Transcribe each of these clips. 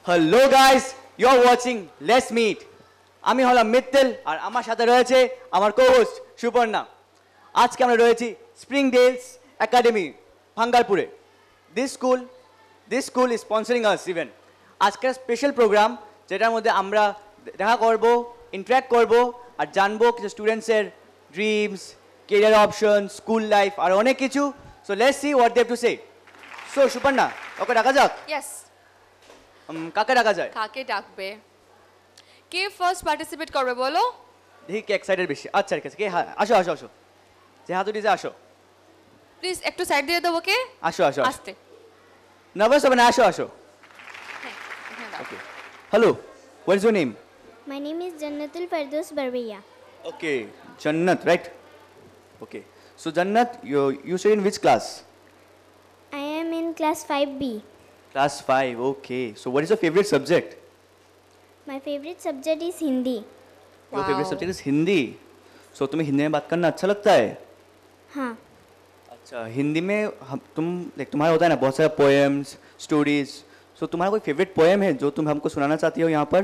Hello guys, you are watching let's meet. আমি হলাম মিত্তল আর আমার সাথে রয়েছে আমার কো-হোস্ট সুপর্ণা। আজকে আমরা রয়েছি স্প্রিং ডেলস একাডেমি ভাঙ্গারপুরে। This school is sponsoring us event. আজকের স্পেশাল প্রোগ্রাম যেটার মধ্যে আমরা দেখা করব, ইন্টারাক্ট করব আর জানবো কিছু স্টুডেন্টসের dreams, career option, school life আর অনেক কিছু। So let's see what they have to say. So Suparna, ওকে ডাকা যাক। ইয়েস, কাকে ডাকা যায়? কাকে ডাকবে? কে ফার্স্ট পার্টিসিপেট করবে বলো? দেখি কে এক্সাইটেড বেশি। আচ্ছা ঠিক আছে, কে? হ্যাঁ, আসো আসো আসো, যে হাত উঠিয়েছে আসো। প্লিজ একটু সাইড দিয়ে দেবো। কে? আসো আসো আসতে। নার্ভাস হবে না, আসো আসো। হ্যাঁ, দাও। Okay, hello, what is your name? My name is Jannatul Firdaus Barbiya. Okay, Jannat, right? Okay, so Jannat, you study in which class? I am in class 5B. Class 5, okay. So what is your favorite subject? My favorite subject is Hindi. Your favorite Wow. subject is Hindi. So तुम्हें हिंदी में बात करना अच्छा लगता है? हाँ, अच्छा, हिंदी में तुम्हारा होता है ना बहुत सारा पोएम्स, स्टोरीज। सो तुम्हारा कोई फेवरेट पोएम है जो तुम हमको सुनाना चाहती हो यहाँ पर?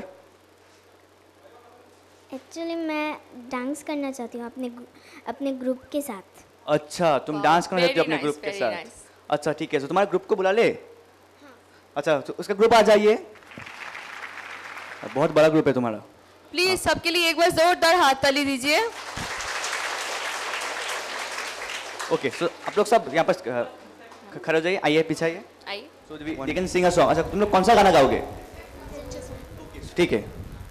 एक्चुअली मैं डांस करना चाहती हूँ अपने ग्रुप के साथ. अच्छा, तुम Wow, डांस करना चाहती हो very अपने nice, ग्रुप के very साथ। nice. अच्छा ठीक है, तो तुम्हारे ग्रुप को बुला ले। अच्छा, तो उसका ग्रुप आ जाइए। बहुत बड़ा ग्रुप है तुम्हारा। प्लीज सबके लिए एक बार जोरदार हाथ ताली दीजिए। ओके, सो आप लोग सब यहाँ पर खड़े हो जाइए, आइए पीछे आइए। आइए। So they can sing a song. अच्छा, तुम लोग कौन सा गाना गाओगे? ठीक है।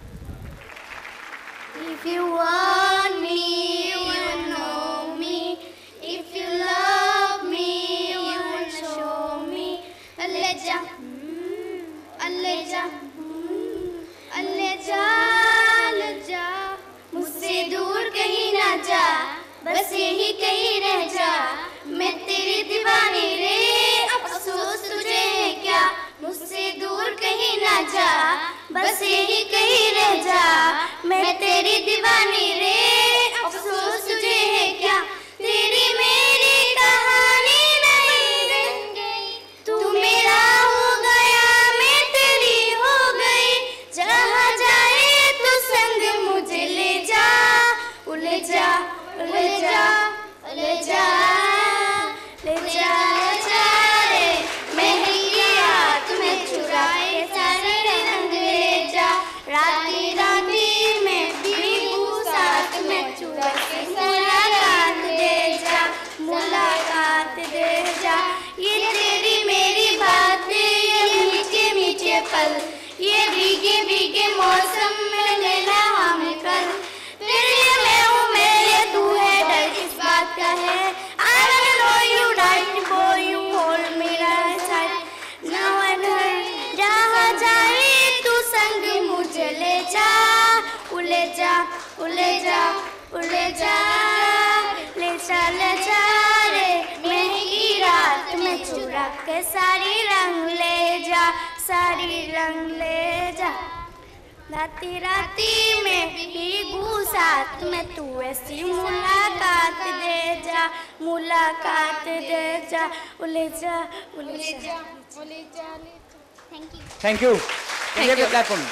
If you want me, you know me. If you love me, you will show me. Alleja, alleja, alleja, alleja. मुझसे दूर कहीं ना जा, बस यही कहीं रह जा. मैं तेरी दीवानी रे, अफसोस तुझे है क्या? मुझसे दूर कहीं ना जा, बस यही कहीं रह जा. मैं तेरी दीवानी रे, अफसोस तुझे है क्या? तेरी मेरी कहानी नहीं बन गई, तू मेरा हो गया, मैं तेरी हो गई. जहाँ जाए तो संग मुझे ले जा, ले जा, ले जा, ले जा, ले जा, ले जा रे. महंगी रात में चुराए सारे रंग ले जा. राती राती में भीगू साथ में चुरा के मुलाकात दे जा, मुलाकात दे जा. ये तेरी मेरी बातें, ये मीठे मीठे पल, ये भीगे भीगे मौसम में लेना हमें कल. तेरे मैं हूँ, मेरे तू है, डर किस बात का है? I don't know you right, boy, you hold me right side. Now I know, जहाँ जाए तू संग मुझे ले जा, ले जा, ले जा, ले जा, ले जा, ले जा रे. महंगी रात में चुरा के सारी रंग ले जा, सारी रंग ले जा. राती राती में भीगू साथ में तू ऐसी मुलाकात दे जा, मुलाकात दे जा. ले जा, ले जा, ले जा. Thank you. Thank you. Thank you. Platform.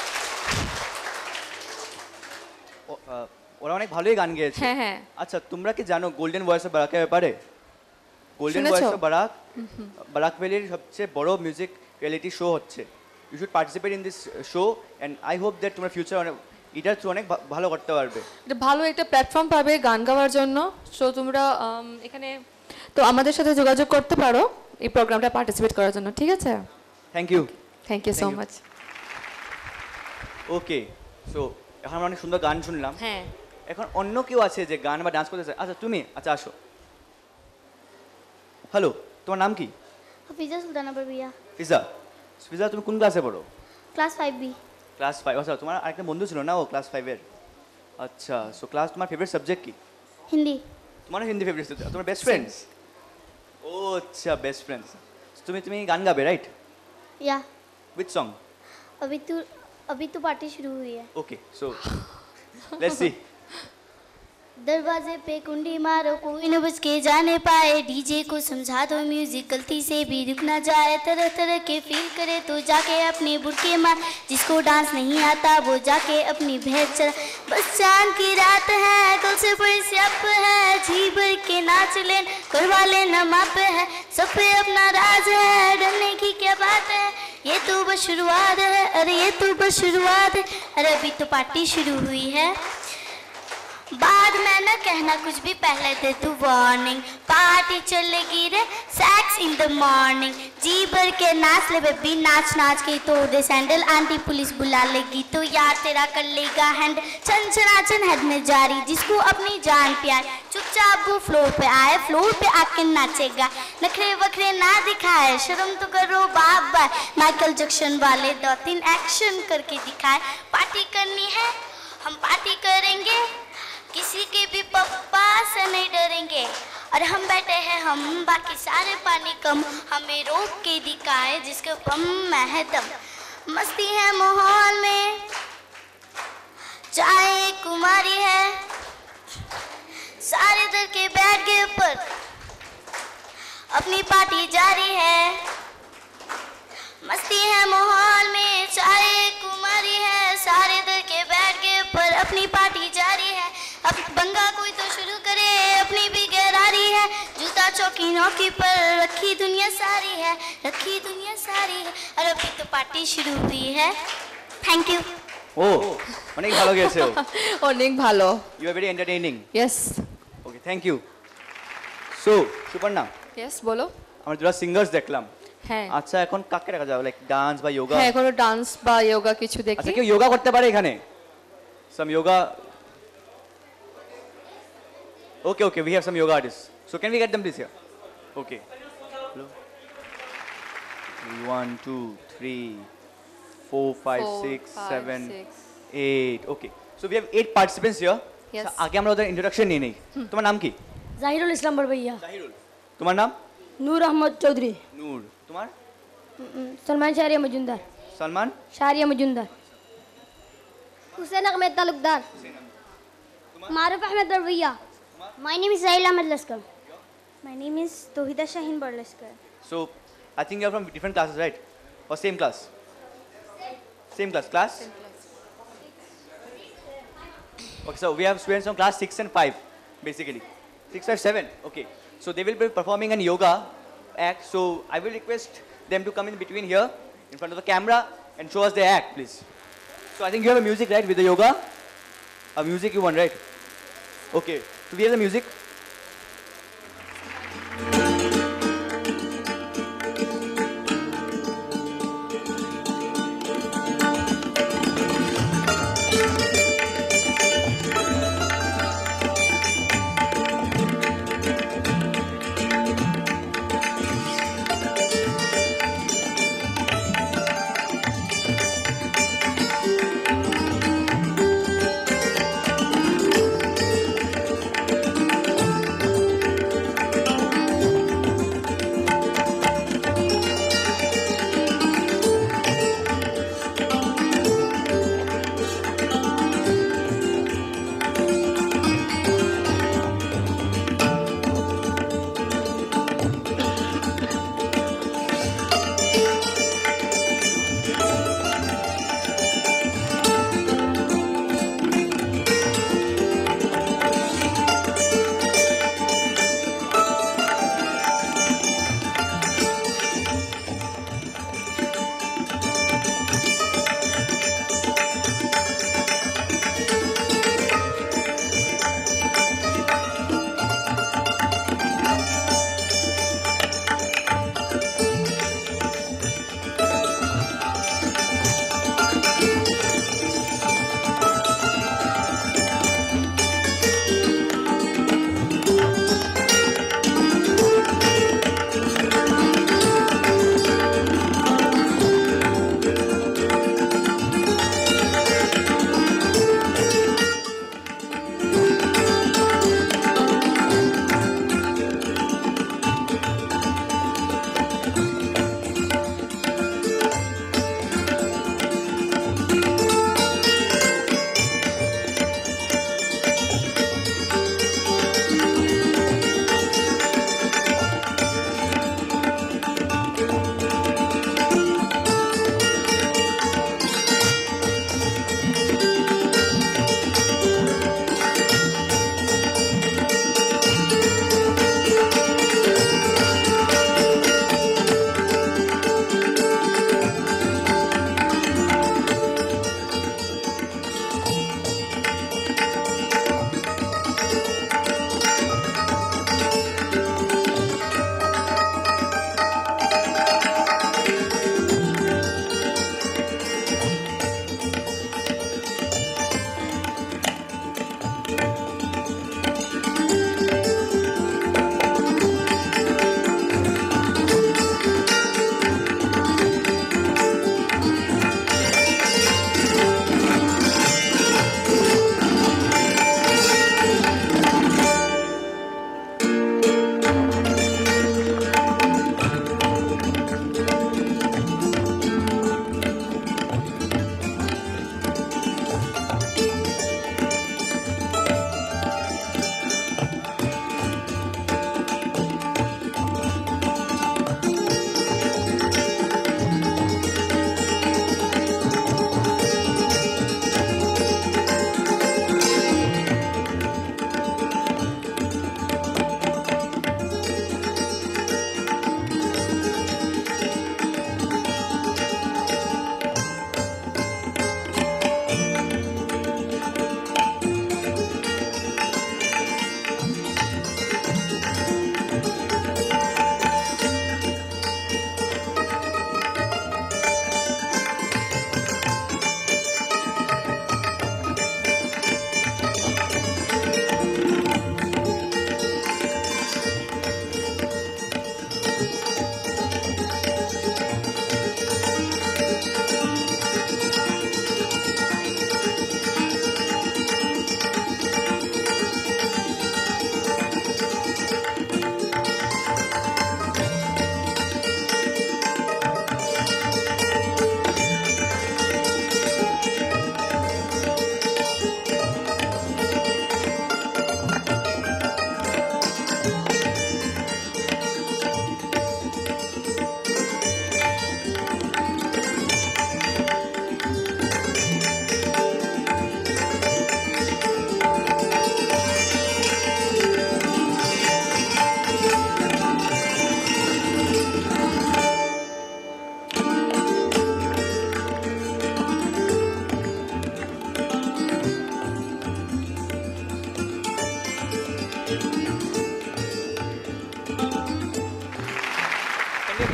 ওরা অনেক ভালোই গান গেয়েছে। হ্যাঁ হ্যাঁ। আচ্ছা, তোমরা কি জানো গোল্ডেন ভয়েস অফ বারাকের ব্যাপারে? গোল্ডেন শুনেছো? ভয়েস অফ বারাক ভ্যালির সবচেয়ে বড় মিউজিক রিয়েলিটি শো হচ্ছে। You should participate in this show and I hope that তোমরা ফিউচার এটার থ্রু অনেক ভালো করতে পারবে। এটা ভালো একটা প্ল্যাটফর্ম পাবে গান গাওয়ার জন্য। সো তোমরা এখানে তো আমাদের সাথে যোগাযোগ করতে পারো এই প্রোগ্রামটা পার্টিসিপেট করার জন্য, ঠিক আছে? Thank you. Thank you so Thank you. Much. ওকে, সো এখন আমরা অনেক সুন্দর গান শুনলাম। হ্যাঁ। এখন অন্য কেউ আছে যে গান বা ডান্স করতে চায়? আচ্ছা তুমি, আচ্ছা আসো। হ্যালো, তোমার নাম কি? हफीजा सुल्ताना बरबिया, ফিজা। ফিজা, তুমি কোন ক্লাসে পড়ো? Class 5B. ক্লাস 5। আচ্ছা, তোমার আরেকটা বন্ধু ছিল না, ও ক্লাস 5-এর? আচ্ছা, সো তোমার ফেভারিট সাবজেক্ট কি? हिंदी. তোমার হিন্দি ফেভারিট সাবজেক্ট। তোমার বেস্ট ফ্রেন্ডস? ও আচ্ছা, বেস্ট ফ্রেন্ডস। তুমি গান গাবে, রাইট? या উইথ সং? अभी तो पार्टी शुरू हुई है. Okay, so let's see. दरवाजे पे कुंडी मारो कोई न बच के जाने पाए, डीजे को समझा दो म्यूजिक गलती से भी रुक ना जाए, तरह तरह के फील करे तो जाके अपने बुरके मार, जिसको डांस नहीं आता वो जाके अपनी भैंस चला। बस चांद की रात है, कल से बड़ी स्याप है, जी भर के नाच लेन करवा लेना माप है, सब पे अपना राज है, डरने की क्या बात है, ये तो बस शुरुआत है, अरे ये तो बस शुरुआत है, अरे अभी तो पार्टी शुरू हुई है। बाद में न कहना कुछ भी, पहले दे तू वार्निंग, पार्टी चलेगी रे सेक्स इन द मॉर्निंग, जी भर के नाच ले बेबी, नाच नाच के तोड़ दे सैंडल, आंटी पुलिस बुला लेगी तो यार तेरा कर लेगा हैंड, चन चनाचन हेड में जारी, जिसको अपनी जान प्यार, चुपचाप वो फ्लोर पे आए, फ्लोर पे आके नाचेगा, नखरे वखरे ना दिखाए, शर्म तो करो बाप बाय, माइकल जैक्सन वाले 2-3 एक्शन करके दिखाए, पार्टी करनी है हम पार्टी करेंगे, किसी के भी पप्पा से नहीं डरेंगे, और हम बैठे हैं हम बाकी सारे पानी कम, हमें रोक के दिखाए जिसके बम में है दम, मस्ती है माहौल में चाहे कुमारी है, सारे दर के बैठ के ऊपर अपनी पार्टी जारी है, मस्ती है माहौल में चाहे कुमारी है, सारे दर के बैठ के ऊपर अपनी पार्टी जारी है, अब बंगा कोई तो शुरू करे अपनी भी गहरारी है, जूता चौकी नौकी पर रखी दुनिया सारी है, रखी दुनिया सारी है, और अभी तो पार्टी शुरू हुई है। Thank you. ও অনেক ভালো গেছো, অনেক ভালো। You are very entertaining. Yes okay, thank you. So Suparna, yes বলো। আমরা দুটো সিঙ্গার্স দেখলাম, হ্যাঁ আচ্ছা এখন কাকে রাখা যাবে, লাইক ডান্স বা যোগা? হ্যাঁ কোনো ডান্স বা যোগা কিছু দেখি। আচ্ছা কেউ যোগা করতে পারে এখানে? সাম yoga. Okay, okay, we have some yoga artists. So can we get them please here? Okay. Hello. 1, 2, 3, 4, 5, 6, 7, 8. Okay. So we have 8 participants here. Yes. So, आगे আমরা ওদের introduction নিয়ে নেই। তোমার নাম কি? জাহিরুল ইসলাম বড় ভাইয়া। জাহিরুল। তোমার নাম? নূর আহমদ চৌধুরী। নূর। তোমার? সলমান শাহরিয়া মজুমদার। সলমান? শাহরিয়া মজুমদার। हुसैन अहमद तालुकदार। मारूफ Ahmad बरवैया। My name is Zahil Ahmed Laskar. My name is Tohida Shaheen Barlaskar. So I think you are from different classes, right? Or same class? Same class. Class? Okay, so we have students from class 6 and 5, basically. 6, 5, 7. Okay. So they will be performing an yoga act. So I will request them to come in between here, in front of the camera, and show us their act, please. So I think you have a music, right, with the yoga? A music you want, right? Okay. So we have the music.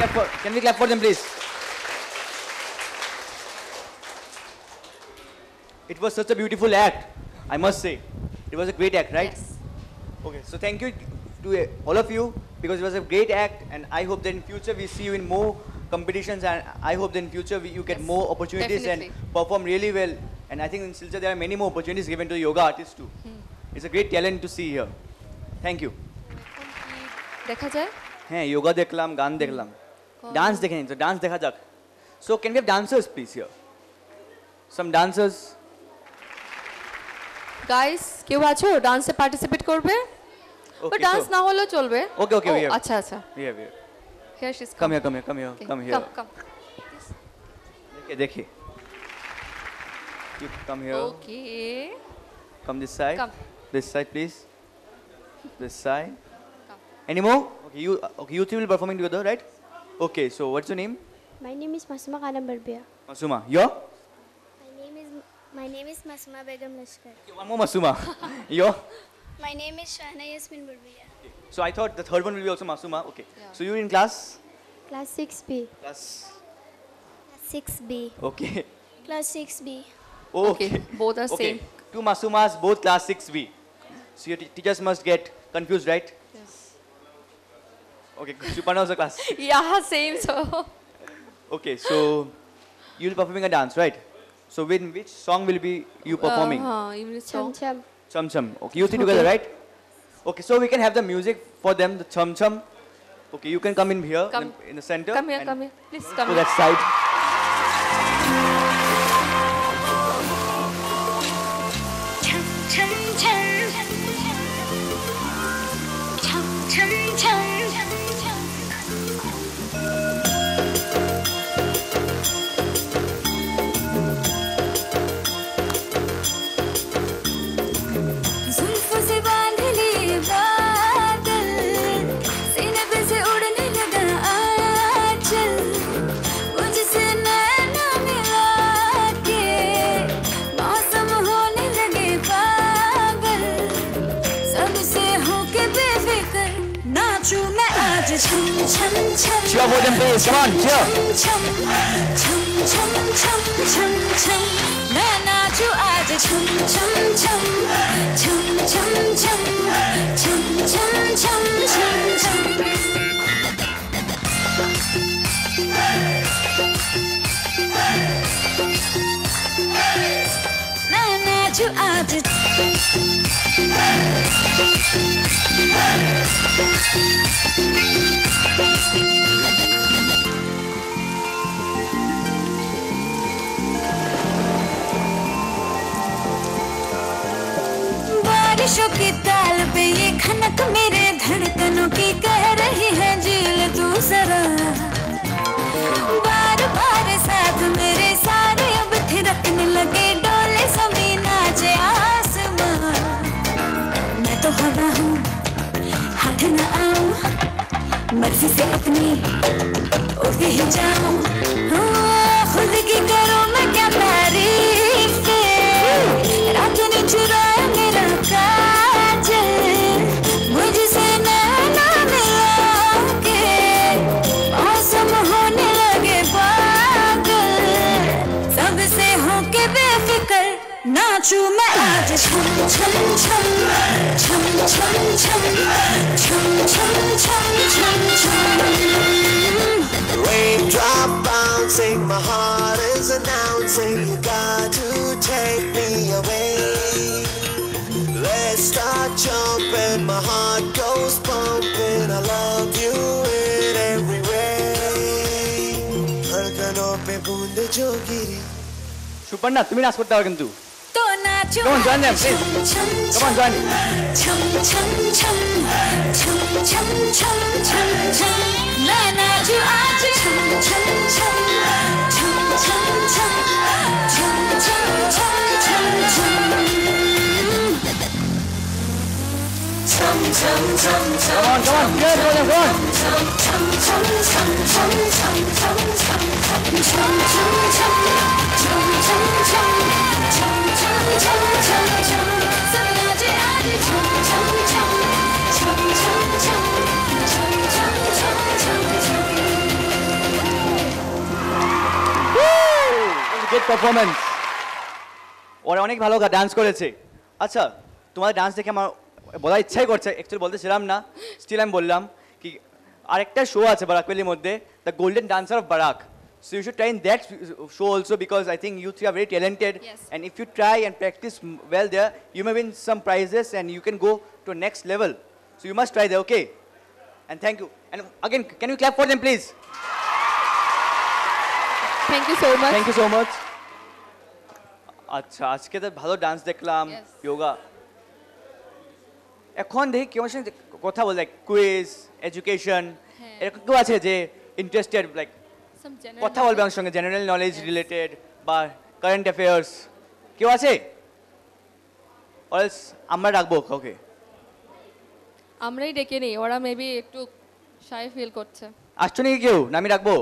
can we clap for them, please? It was such a beautiful act, I must say. It was a great act, right? Yes. Okay, so thank you to all of you because it was a great act, and I hope that in future we see you in more competitions, and I hope that in future you get Yes, more opportunities definitely. and perform really well. And I think in Silchar there are many more opportunities given to yoga artists too. It's a great talent to see here. Thank you. দেখা যায় হ্যাঁ yoga দেখলাম গান দেখলাম dance দেখেনি তো dance দেখা যাক so can we have dancers please here some dancers guys কেউ আছো ডান্সে পার্টিসিপেট করবে বা okay ডান্স so না হলেও চলবে Okay, okay, O, we have- আচ্ছা আচ্ছা here here she is come here come here come देखिए you come here okay come this side Come. this side please this side any more okay you three will performing together right okay so what's your name My name is Masuma Khanam Barbia. Masuma your My name is Masuma Begum Lashkar. one more Masuma your My name is Shahna Yasmin Barbia. so I thought the third one will be also Masuma okay Yeah. so you're in class Class 6B. class 6B. okay Class 6B. okay both are okay same. two Masumas both class 6B so your teachers must get confused right Yes. okay Suparna also class Yeah, same so. okay so you'll be performing a dance right so in which song will be you performing Evening Chum song. chum. chum chum okay you three together Okay. right okay so we can have the music for them the chum chum okay you can come in here Come. in the center Come here, and come here. Please go come that here. side Chum chum chum. Chum chum chum. जुल्फों से बांध लिए बादल, सीने पे से उड़ने लगा आंचल, मुझसे नैना मिला के मौसम होने लगे पागल, सबसे होके बेफिक्र नाचूं मैं आज छम छम छम cheer for them please come on cheer छम छम छम छम छम छम मैं नाचूं आज छम छम छम छम छम छम छम छम छम छम छम मैं नाचूं आज बारिशों की ताल पे ये खनक मेरे धड़कनों की कह रही है झील तू जरा बार बार साथ मेरे सारे अब थिरकने लगे डोले जमीन नाचे आसमां मैं तो हवा हूँ हाथ न आऊं मर्जी से अपनी उड़ती ही जाऊं खुद की करूं मैं क्या तारीफ रात ने चुराया मेरा काजल मुझसे नैना मिला के मौसम होने लगे पागल सबसे होके बेफिक्र नाचूं मैं आज छम छम छम छम छम छम छम छम छम छम छम Raindrop bouncing, my heart is announcing you got to take me away. Let's start jumping, my heart goes pumping. I love you in every way. धड़कनों पे बूंद जो गिरी Suparna তুমি নাচ করতে পারো কিন্তু तो नाचो Come on, join them, please. छम come on join me छम छम छम छम छम छम छम छम मैं नाचूं आज छम छम छम छम छम छम छम छम छम छम छम छम छम छम come on cheer for them come on छम छम छम छम छम छम छम छम छम छम छम छम छम छम छम छम छम छम छम सब नाचे आज छम छम छम छम छम छम छम छम छम छम छम গ্রেট পারফরমেন্স। ওরা অনেক ভালো ডান্স করেছে। আচ্ছা, তোমার ডান্স দেখে আমার বলার ইচ্ছাই করছে, অ্যাকচুয়ালি বলতেছিলাম না, স্টিল আমি বললাম কি আরেকটা শো আছে বারাক ভ্যালির মধ্যে, the golden dancer of Barak. So you should try in that show also, because I think you three are very talented. Yes. And if you try and practice well there, you may win some prizes and you can go to next level. So you must try there, okay? And thank you. And again, can you clap for them, please? Thank you so much. Thank you so much. আচ্ছা, আজকে তো ভালো dance দেখলাম, Yes. Yoga. এখন দেখি কেউ সঙ্গে কথা বলে, লাইক কুইজ, এডুকেশন, হ্যাঁ। এরকম কেউ আছে যে ইন্টারেস্টেড, লাইক কথা বলবে আমার সঙ্গে, জেনারেল নলেজ রিলেটেড বা কারেন্ট অ্যাফেয়ার্স, কেউ আছে? অলস আমরা রাখবো ওকে। আমরাই ডেকে নিই, ওরা মেবি একটু শাই ফিল করছে। আসছো নাকি কেউ? না আমি রাখবো?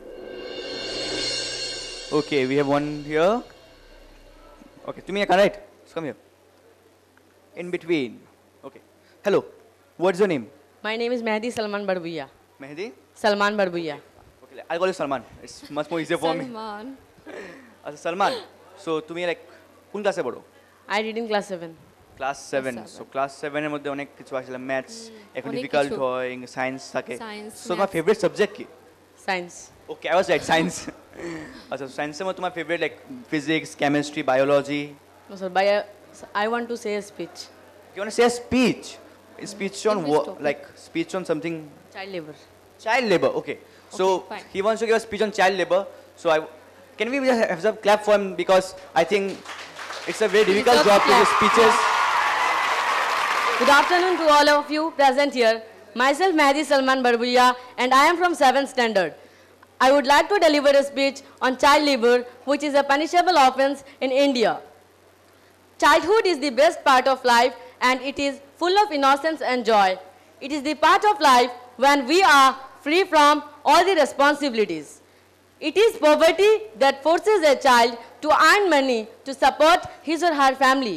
Okay, we have one here. Okay, তুমি একা, right? Come here. In between. Okay. Hello. What's your name? My name is Mehdi Salman Barbuya. Mehdi? Salman Barbuya. Okay, I'll call you Salman. It's much more easier for me. Salman. আচ্ছা, Salman. So তুমি like কোন ক্লাসে পড়ো? I read in class 7. Class 7. Class So class 7 এর মধ্যে অনেক কিছু আসলে ম্যাথস, এখন অনেক ডিফিকাল্ট কিছু। হয়, সায়েন্স থাকে। Science, So তোমার maths. ফেভারিট সাবজেক্ট কি? Science. Okay, I was right, science. আচ্ছা, সায়েন্সের মধ্যে তোমার favourite like physics, chemistry, biology? No, sir. I want to say a speech. You want to say a speech? A speech on In which what? topic? Like speech on something? Child labor. Child labor, okay. So fine. he wants to give a speech on child labor. So can we just have some clap for him, because I think it's a very difficult deserves job to give clap. speeches. Good afternoon to all of you present here. Myself Mehdi Salman Barbuya, and I am from 7th standard. I would like to deliver a speech on child labor, which is a punishable offense in India. Childhood is the best part of life, and it is full of innocence and joy. It is the part of life when we are free from all the responsibilities. It is poverty that forces a child to earn money to support his or her family.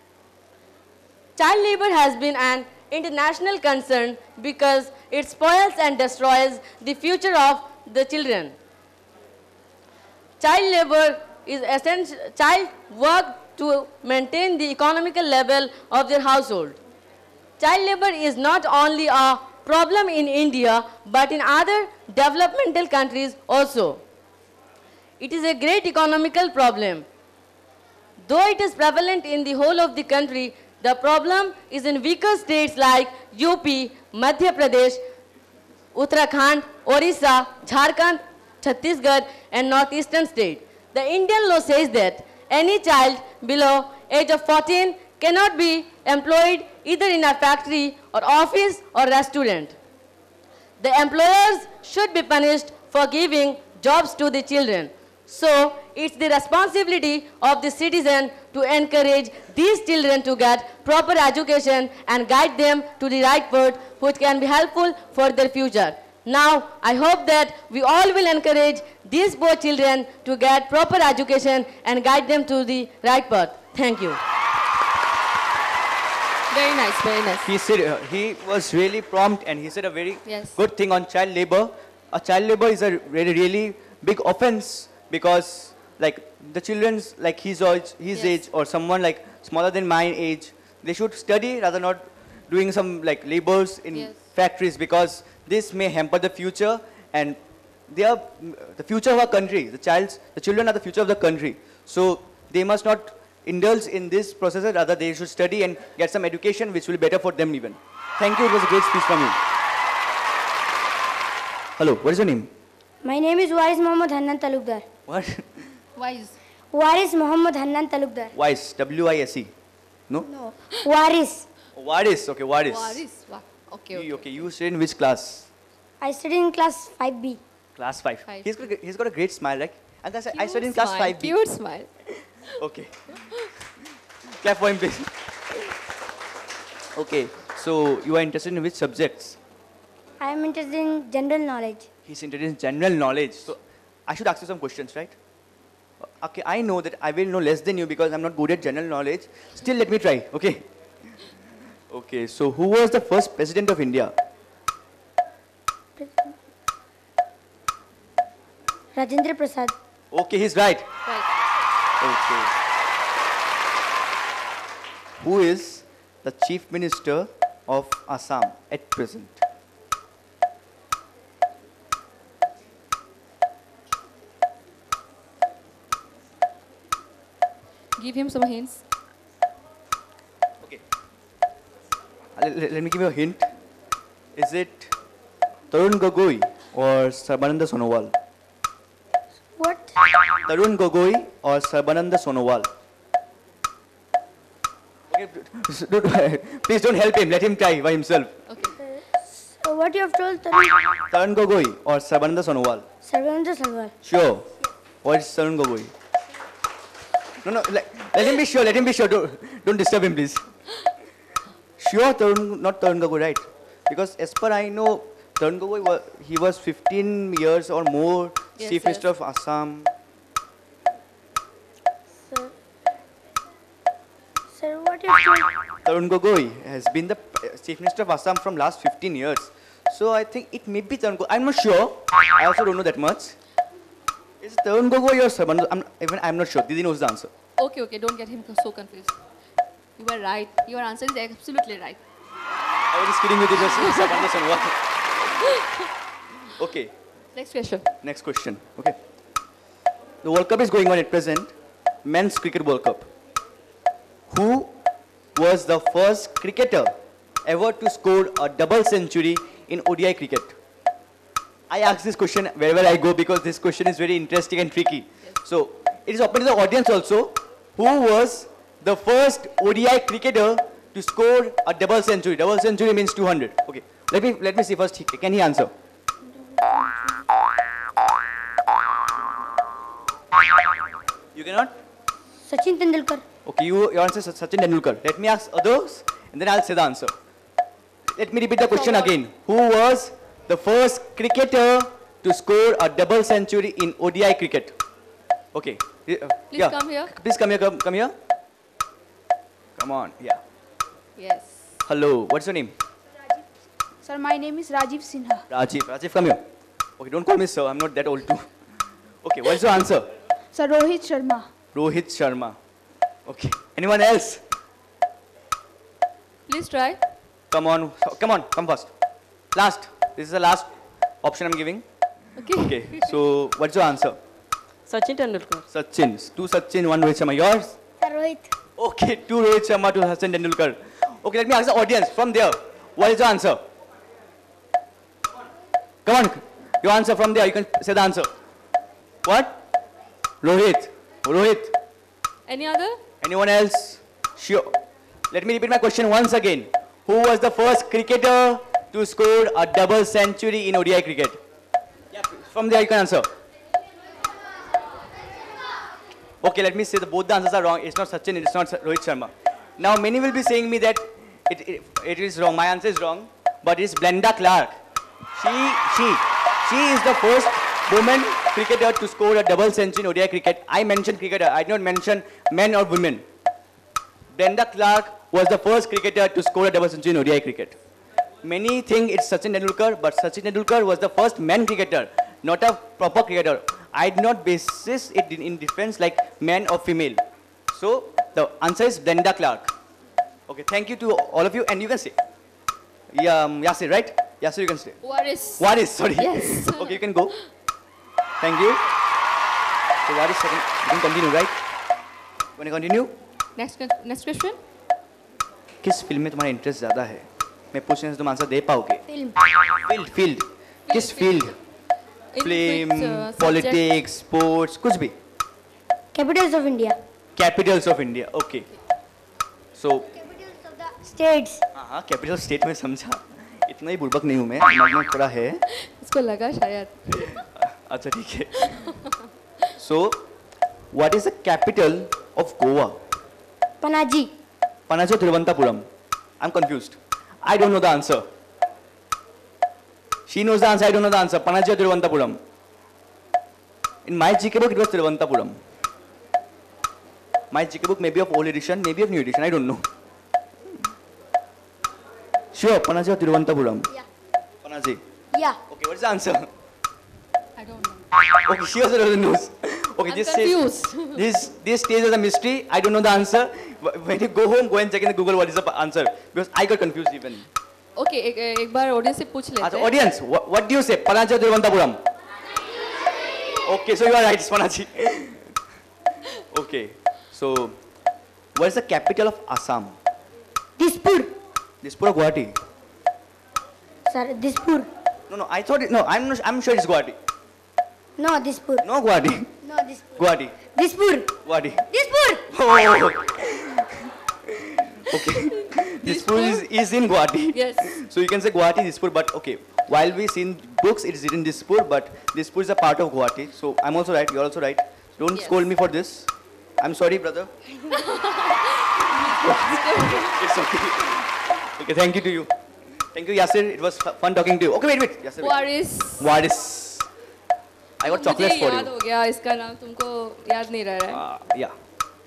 Child labor has been an international concern because it spoils and destroys the future of the children. Child labor is essential. Child work to maintain the economical level of their household. Child labor is not only a problem in India but in other developmental countries also. It is a great economical problem. Though it is prevalent in the whole of the country, the problem is in weaker states like UP, Madhya Pradesh, Uttarakhand, Orissa, Jharkhand, Chhattisgarh, and northeastern state. The Indian law says that any child below age of 14 cannot be employed either in a factory or office or restaurant. The employers should be punished for giving jobs to the children. So it's the responsibility of the citizen to encourage these children to get proper education and guide them to the right path, which can be helpful for their future. Now, I hope that we all will encourage these poor children to get proper education and guide them to the right path. Thank you. Very nice, very nice. He said he was really prompt, and he said a very Yes. good thing on child labor. A child labor is a really big offense, because like the children's like his Yes. age or someone like smaller than my age, they should study rather not doing some like labors in Yes. factories, because this may hamper the future, and they are the future of our country. The children are the future of the country. So they must not indulge in this process, rather they should study and get some education which will be better for them even. Thank you, it was a great speech from you. Hello, what is your name? My name is Waris Mohammad Hannan Talukdar. What? Wise. Waris Mohammad Hannan Talukdar. Wise, W-I-S-E. No? No. Waris. Waris, okay, Waris. Waris. Wow. Okay, okay. Okay, you stay in which class? I study in class 5B. Class 5. Five. He's got a great smile, right? And I Cute studied in class smile, 5B. Cute smile. Okay. Clap for him, please. Okay, so you are interested in which subjects? I am interested in general knowledge. He's interested in general knowledge. So I should ask you some questions, right? Okay, I know that I will know less than you because I'm not good at general knowledge. Still, let me try, okay? Okay, so who was the first president of India? Rajendra Prasad. Okay, he's right. Right. Okay. Who is the Chief Minister of Assam at present? Give him some hints. Okay. Let me give you a hint. Is it Tarun Gogoi or Sarbananda Sonowal? What? Tarun Gogoi or Sarbananda Sonowal? Okay, please don't help him. Let him try by himself. Okay. So what you have told Tarun? Tarun Gogoi or Sarbananda Sonowal? Sarvananda Salwar. Sure. What is Tarun Gogoi? No, let him be sure. Let him be sure. Don't disturb him, please. Sure, not Tarun Gogoi, right? Because as per I know, Tarun Gogoi he was 15 years or more Yes, Chief yes. Minister of Assam. Sir, what you have told? Tarun Gogoi has been the Chief Minister of Assam from last 15 years. So I think it may be Tarun Gogoi. I'm not sure. I also don't know that much. Is it Tarun Gogoi or Sarbananda? I'm not sure. Didi knows the answer. Okay, don't get him so confused. You were right. Your answer is absolutely right. I was just kidding with you. Just Sarbananda Sonowal. Okay. Next question. Next question. Okay. The World Cup is going on at present. Men's Cricket World Cup. Who was the first cricketer ever to score a double century in ODI cricket? I ask this question wherever I go because this question is very interesting and tricky. So it is open to the audience also. Who was the first ODI cricketer to score a double century? Double century means 200. Okay. Let me see first. Can he answer? You cannot? Sachin Tendulkar. Okay, your answer is Sachin Tendulkar. Let me ask others and then I'll say the answer. Let me repeat the question again. Who was the first cricketer to score a double century in ODI cricket? Okay. Please come here. Please come here. Come here. Come on. Yeah. Yes. Hello. What's your name? Sir, my name is Rajiv Sinha. Rajiv. Rajiv, come here. Okay, don't call me sir. I'm not that old too. Okay, what's your answer? Sir, Rohit Sharma. Rohit Sharma. Okay. Anyone else? Please try. Come on. Come first. Last. This is the last option I'm giving. Okay. Okay. So, what's your answer? Sachin Tendulkar. Sachin. 2 Sachin, 1 Rohit Sharma. Yours? Sir, Rohit. Okay, 2 Rohit Sharma, 2 Sachin Tendulkar. Okay, let me ask the audience from there. What is your answer? Come on. Your answer from there. You can say the answer. What? Rohit. Rohit. Any other? Anyone else? Sure. Let me repeat my question once again. Who was the first cricketer to score a double century in ODI cricket? Yeah, from there you can answer. Okay, let me say that both the answers are wrong. It's not Sachin, it's not Rohit Sharma. Now many will be saying me that it is wrong. My answer is wrong, but it's Glenda Clark. She is the first woman cricketer to score a double century in ODI cricket. I mentioned cricketer. I did not mention men or women. Glenda Clark was the first cricketer to score a double century in ODI cricket. Many think it's Sachin Tendulkar, but Sachin Tendulkar was the first man cricketer, not a proper cricketer. I did not basis it in difference like man or female. So the answer is Glenda Clark. Okay, thank you to all of you, and you can say, Yasir, right? Yasir, you can say. Waris. Waris, sorry. Yes. Okay, you can go. Thank you. So Waris, you can continue, right? Want to continue? Next question. किस field में तुम्हारा interest ज़्यादा है? मैं पूछने से तुम answer दे पाओगे? Film. फील्ड किस field? In film, which, subject? Politics, sports, कुछ भी? Capitals of India. Capitals of India. Okay. So States. हाँ, कैपिटल स्टेट में समझा. इतना ही बुड़बक नहीं हूँ मैं. दिमाग में थोड़ा है. इसको लगा शायद. अच्छा ठीक है. So, what is the capital of Goa? Panaji. Panaji or Thiruvananthapuram? I'm confused. I don't know the answer. She knows the answer, I don't know the answer. Panaji or Thiruvananthapuram? In my GK book, it was Thiruvananthapuram. My GK book may be of old edition, maybe of new edition, I don't know. Sure, Panaji or Thiruvananthapuram? Yeah. Panaji. Yeah. Okay, what is the answer? I don't know. Okay, she also doesn't know. Okay, I'm this confused. this stage is a mystery. I don't know the answer. When you go home, go and check in the Google what is the answer because I got confused even. Okay एक बार audience से पूछ लेते As हैं. audience, what do you say? Panacha Thiruvananthapuram. Okay, so you are right, Panachi. Okay, so what is the capital of Assam? Dispur. Dispur or Guwahati? Sir, Dispur. No, I thought it, no. I'm sure it's Guwahati. No, Dispur. No, Guwahati. No, Dispur. Guwahati. Dispur. Guwahati. Dispur. Oh. Okay. Dispur is in Guwahati. Yes. So you can say Guwahati, Dispur, but okay. While we see in books, it is written Dispur, but Dispur is a part of Guwahati. So I'm also right. You're also right. Don't Yes. scold me for this. I'm sorry, brother. It's okay. Okay, thank you to you. Thank you, Yasir. It was fun talking to you. Okay, wait. Yasir, wait. Waris. Waris. I got chocolates मुझे for याद you. हो गया इसका नाम तुमको याद नहीं रह रहा है. Yeah.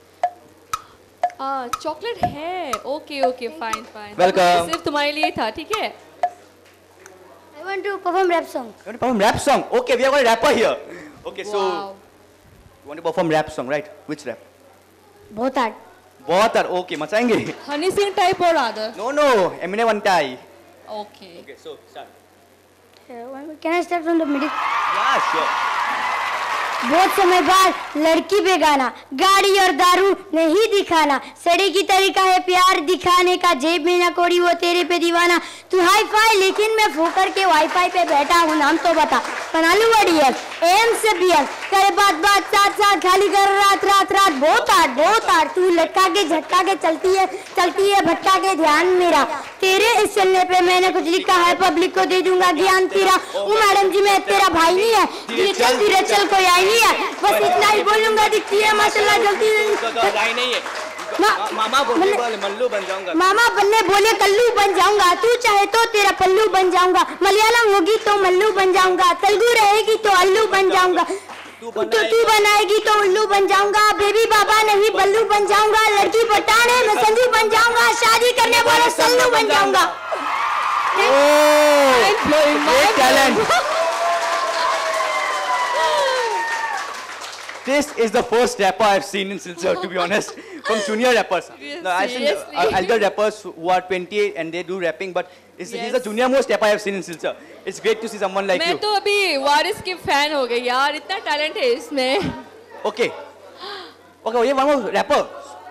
चॉकलेट है. Okay fine fine. Welcome. सिर्फ तुम्हारे लिए था, ठीक है. I want to perform rap song. You want to perform rap song? Okay, we have got a rapper here. Okay, so Wow. you want to perform rap song, right? Which rap? बहुत hard. बहुत are okay, मचाएंगे. Honey Singh type और other. No, Eminem one tie. Okay. Okay, so start. Can I start from the middle? Yeah, sure. बहुत समय बाद लड़की पे गाना, गाड़ी और दारू नहीं दिखाना, सड़े की तरीका है प्यार दिखाने का, जेब में ना कोड़ी वो तेरे पे दीवाना, तू हाई फाई लेकिन मैं फोकर के वाईफाई पे बैठा हूँ, नाम तो बता, बना लूँ बढ़िया, एम से बियर, करे बात साथ साथ खाली कर रात, बहुत आड़, तू लटका के झटका के चलती है भटका के ध्यान मेरा, तेरे इस चलने पे मैंने कुछ लिखा है, पब्लिक को दे दूंगा ज्ञान तेरा, वो मैडम जी मैं तेरा भाई नहीं है, धीरे चल कोई आई नहीं है, बस इतना ही बोलूंगा, दिखती है माशाल्लाह जल्दी नहीं है. मामा बोले मल्लू बन जाऊंगा. मामा बनने बोले कल्लू बन जाऊंगा, तू चाहे तो तेरा पल्लू बन जाऊंगा, मलयालम होगी तो मल्लू बन जाऊंगा, तेलुगु रहेगी तो अल्लू बन जाऊंगा, तू बनाएगी तो उल्लू बन जाऊंगा, बेबी बाबा नहीं बल्लू बन जाऊंगा, लड़की पटाने में संजू बन जाऊंगा, शादी करने वाले सल्लू बन जाऊंगा. Great talent. This is the first rapper I've seen in Silchar, to be honest, from junior rappers. No, I've seen Seriously? elder rappers who are 28 and they do rapping, but he's the junior most rapper I've seen in Silchar. It's great to see someone like मैं you. तो अभी वारिस की fan हो गई यार, इतना talent है इसमें. Okay. Okay, we have one more rapper.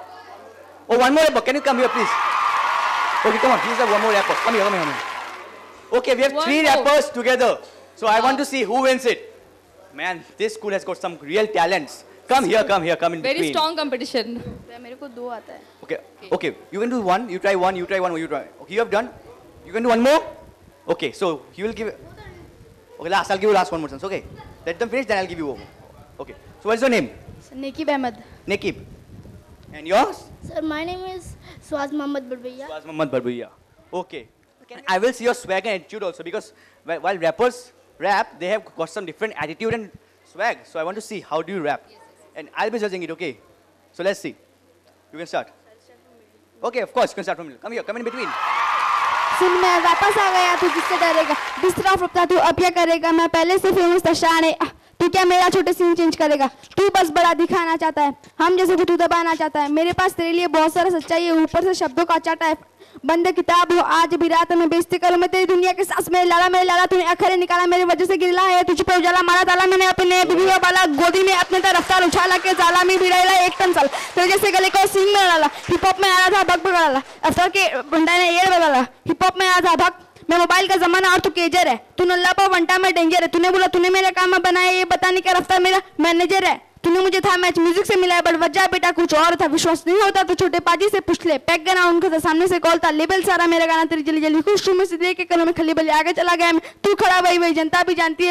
Oh, one more rapper. Can you come here, please? Okay, come on. He's the one more rapper. Come here. Okay, we have One three more. rappers together. So I want to see who wins it. Man, this school has got some real talents. Come here, come in very between. Strong competition. मेरे को 2 आता है. Okay. You can do one. You try one. You try one. You try. Okay, you have done. You can do one more. Okay, so he will give. Okay, last. I'll give you last one more chance. Okay. Let them finish. Then I'll give you one. Okay. So what's your name? Nikib Ahmed. Nikib. And yours? Sir, my name is Swaz Mohammad Barbaiya. Swaz Mohammad Barbaiya. Okay. I will see your swag and attitude also because while rappers rap, they have got some different attitude and swag. So I want to see how do you rap. And I'll be judging it, okay? So let's see. You can start. Okay, of course, you can start from middle. Come here, come in between. सुन मैं वापस आ गया, तू किससे डरेगा, बिस्तरा फुटता तू अब क्या करेगा, मैं पहले से फेमस था शान है, तू क्या मेरा छोटे सीन चेंज करेगा, तू बस बड़ा दिखाना चाहता है, हम जैसे को तू दबाना चाहता है, मेरे पास तेरे लिए बहुत सारा सच्चाई है, ऊपर से शब्दों का चाटा है, बंद किताब हो आज भी रात में बेइज्जती करूं मैं तेरी दुनिया के सांस में मेरे लाला तूने अखरे निकाला मेरी वजह से गिरला है तुझ पे उजाला मारा ताला मैंने अपने बीवी वाला गोदी में अपने तरफ रफ्तार उछाला के जाला में भिड़ाइला 1 टन साल तेरे जैसे गले को सिंग में डाला हिप हॉप में आया था भग भगाला अफसर के भंडार ने येड़ बगाला हिप हॉप में आया था भग मैं मोबाइल का जमाना और तू केजर है तू नल्ला पर वंटा में डेंजर है तूने बोला तूने मेरा काम बनाया ये बताने का रफ्तार मेरा मैनेजर है तूने मुझे था मैच म्यूजिक से मिला है बट वजह बेटा कुछ और था विश्वास नहीं होता तो छोटे पाजी से पूछ ले पैक गाना उनका था सामने से कॉल था लेबल सारा मेरा गाना तेरी जल्दी जल्दी खुश में से देख के कल में खली बली आगे चला गया मैं तू खड़ा वही जनता भी जानती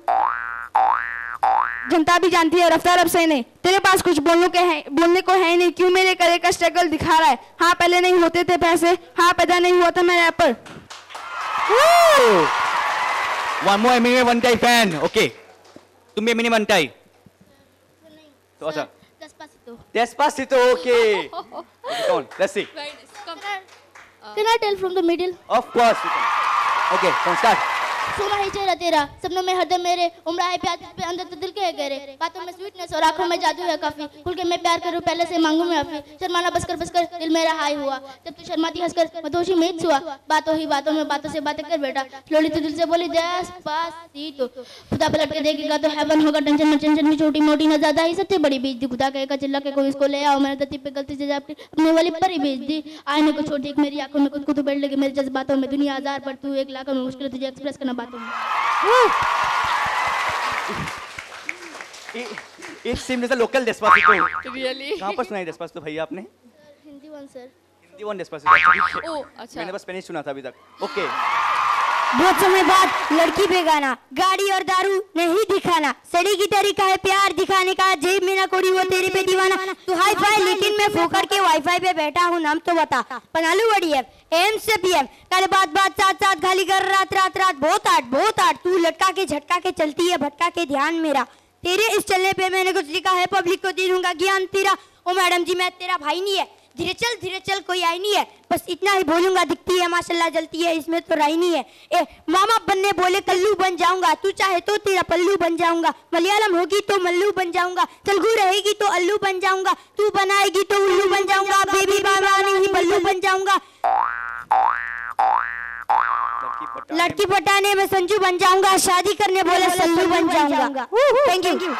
है रफ्तार अब सही नहीं तेरे पास कुछ बोलने को है नहीं क्यों मेरे करे का स्ट्रगल दिखा रहा है हाँ पहले नहीं होते थे पैसे हाँ पैदा नहीं हुआ था मैं rapper One more Eminem One Tie fan. Okay. तुम भी Eminem One Tie. तो अच्छा. Despacito. Okay. Okay, come on. Let's see. Very nice. Come. Can I tell from the middle? Of course you can. Okay, come on, start. मासूम है चेहरा तेरा, सपनों में हरदम मेरे, उम्र है प्यार पे अंदर तो दिल के गहरे, बातों में स्वीटनेस और आंखों में जादू है काफी, खुल के मैं प्यार करूं पहले से मांगू मैं माफी, शर्माना बस कर दिल मेरा हाई हुआ, जब तू शर्माती हंसकर मधोशी में हुआ, बातों ही बातों में बातों से बातें कर बेटा, स्लोली तो दिल से बोली डेस्पासितो, खुदा पलट के देखेगा तो हेवन होगा, टेंशन में छोटी मोटी न ज्यादा ही सबसे बड़ी बेइज्जती, खुदा कहेगा चिल्ला के कोई इसको ले आओ, मैंने धरती पे गलती से अपने वाली पर ही भेज दी, आईने को छोड़ देख मेरी आंखों में खुद को तो बैठ लगे मेरे जज्बातों में, दुनिया हजार पर तू एक लाखों में, मुश्किल है तुझे एक्सप्रेस करना बातों में। It seems as a local Despacito. Really कहाँ पर सुनाई Despacito भैया आपने? Hindi one sir. Hindi one Despacito। ओ अच्छा मैंने बस स्पेनिश सुना था अभी तक। ओके। बहुत समय बाद लड़की बेगाना, गाड़ी और दारू नहीं दिखाना, सड़ी की तरीका है प्यार दिखाने का, जेब में ना कोड़ी वो तेरे पे दीवाना, तू हाई फाई लेकिन मैं फोकर के वाईफाई पे बैठा हूँ, नाम तो बता, पनालू बड़ी है एम से पीएम, कल बात साथ गाली कर रात बहुत आठ, तू लटका के झटका के चलती है भटका के ध्यान मेरा, तेरे इस चलने पे मैंने कुछ लिखा है, पब्लिक को दे दूंगा ज्ञान तेरा, ओ मैडम जी मैं तेरा भाई नहीं है, धीरे चल कोई आई नहीं है, बस इतना ही बोलूंगा, दिखती है माशाल्लाह जलती है, इसमें तो राई नहीं है, ए मामा बनने बोले कल्लू बन जाऊंगा, तू चाहे तो तेरा पल्लू बन जाऊंगा, मलयालम होगी तो मल्लू बन जाऊंगा, तेलुगु रहेगी तो अल्लू बन जाऊंगा, तू बनाएगी तो उल्लू बन जाऊंगा, बेबी बाबा नहीं बल्लू बन जाऊंगा, लड़की पटाने में संजू बन जाऊंगा, शादी करने बोले सल्लू बन जाऊंगा। Thank you.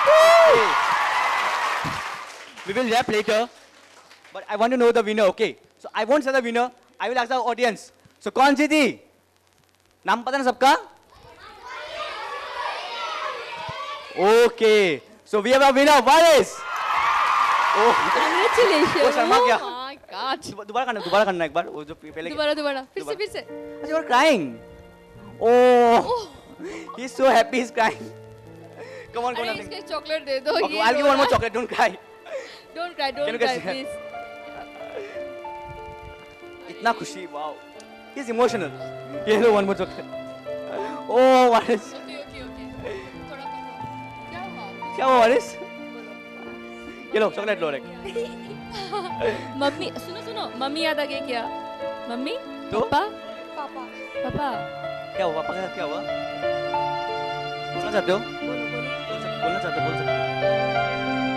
We will rap later, but I want to know the winner. Okay. So I won't say the winner. I will ask the audience. So कौन जीती? नाम पता ना सबका? Okay. So we have a winner. Varis. Oh. Congratulations. वो शर्मा गया। Oh my God. दोबारा करना एक बार वो जो पहले दोबारा फिर से अच्छा you're crying. Oh. He's so happy. He's crying. Come on, अरे इसको चॉकलेट दे दो। Okay, I'll give one more chocolate. Don't cry. Don't cry, Can you guys- please. इतना खुशी, wow. He's emotional. ये लो one more chocolate. Oh, Varis. Okay. थोड़ा पकड़ो। क्या हुआ Varis? ये लो chocolate लो एक. मम्मी सुनो मम्मी याद आ गई क्या? मम्मी? तो? पापा क्या हुआ पापा का क्या हुआ? बोलना चाहते हो? बोलना चाहते हो बोल सकते हो।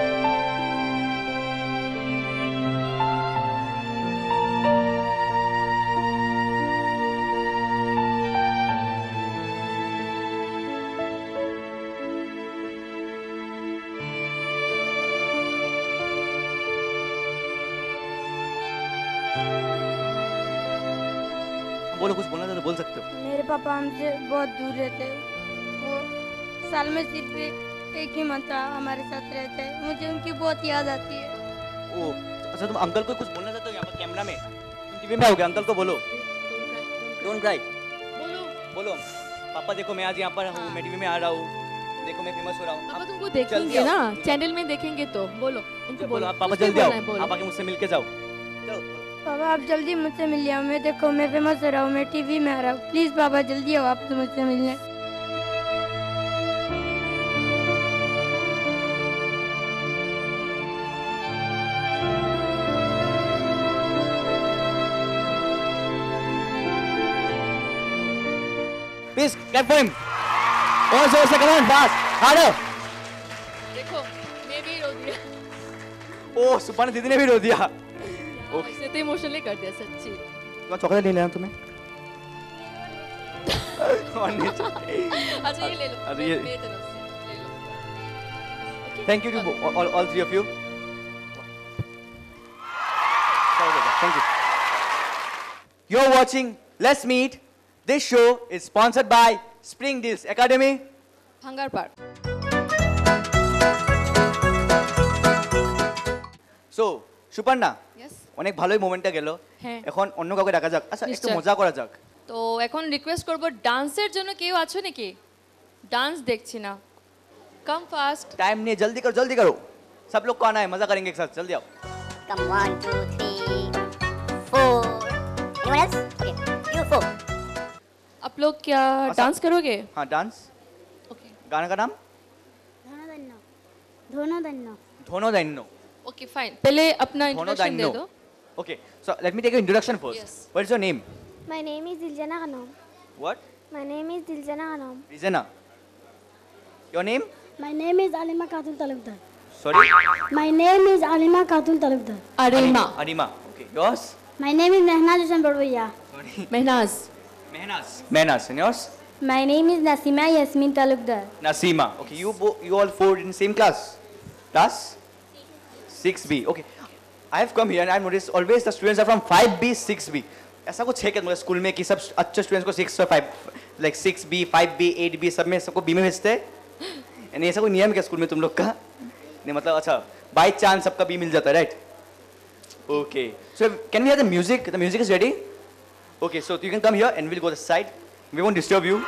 बोलो कुछ बोलना चाहते हो बोल सकते हो। मेरे पापा हमसे बहुत दूर रहते हैं, वो साल में सिर्फ एक ही मंथ हमारे साथ रहते हैं, मुझे उनकी बहुत याद आती है। ओ अच्छा तुम अंकल को कुछ बोलना चाहते हो यहाँ पर कैमरा में? तुम टीवी में आओगे अंकल को बोलो। Don't cry. बोलो पापा देखो मैं आज यहाँ पर हूँ, मैं टीवी में आ रहा हूँ, देखो मैं फेमस हो रहा हूँ। पापा तुमको जल्दी देखेंगे आओ। ना, चैनल में देखेंगे तो बोलो उनको बोलो आप पापा कुछ भी जल्दी आओ, बोलना है, बोलो। आप आके मुझसे मिलके जाओ। चलो पापा आप जल्दी मुझसे मिल जाओ, मैं देखो मैं फेमस हो रहा हूँ, मैं टीवी में आ रहा हूँ, प्लीज पापा जल्दी आओ आप तो मुझसे मिलने। Please clap for him. और जोर से come on fast, harder. देखो मैं भी रो दिया। ओ सुपन दीदी ने भी रो दिया। इसने तो इमोशनली कर दिया सच्ची। तो चॉकलेट ले लेना तुम्हें। और नीचे। अच्छा ये ले लो। अरे ये- मेरी तरफ से ले लो। Okay? Thank you to all three of you. Thank you. You're watching Let's Meet. This show is sponsored by Spring Deals Academy. ভাঙ্গার পার। So, Suparna Yes. অনেক ভালোই মোমেন্টটা গেল। হ্যাঁ। এখন অন্য কাউকে ডাকা যাক। আচ্ছা একটু নিশ্চয়। মজা করা যাক। তো এখন রিকোয়েস্ট করব ডান্সের জন্য কেউ আছো নাকি? ডান্স দেখছি না। কাম ফাস্ট। टाइम नहीं है, जल्दी करो। सब लोग को आना है, मजा करेंगे एक साथ। जल्दी आओ। Come 1 2 3 4. Anyone else? Okay, you 4. आप लोग क्या डांस करोगे? हाँ डांस। ओके गाना का नाम धोनो दैन्नो। Okay fine. पहले अपना धोनो इंट्रोडक्शन दे दैन्नो। दो। Okay, so let me take your introduction first. Yes. What is your name? My name is Iljana Khanum. What? My name is Diljana Anam. Rizana. Your name? My name is Alima Khatun Talukdar. Sorry? My name is Alima Khatun Talukdar. Arima. Arima. Okay. Yours? My name is Mehnaz Hussain Barwaya. Sorry. Mehnaz. Mehnaz. Mehnaz. And yours? My name is Nasima Yasmin Talukdar. Nasima. Okay. You all four in same class? Class? 6B. Okay. I have come here and I have noticed always the students are from 5B, 6B. ऐसा कुछ है क्या मतलब school में कि सब अच्छे students को 6 और 5 लाइक 6B, 5B, 8B सब में सबको B में भेजते हैं? यानी ऐसा कोई नियम क्या स्कूल में तुम लोग का? नहीं मतलब अच्छा बाय चांस सबका B मिल जाता है right? Okay. So can we have the music? The music is ready? Okay, so you can come here and we'll go to the side. We won't disturb you.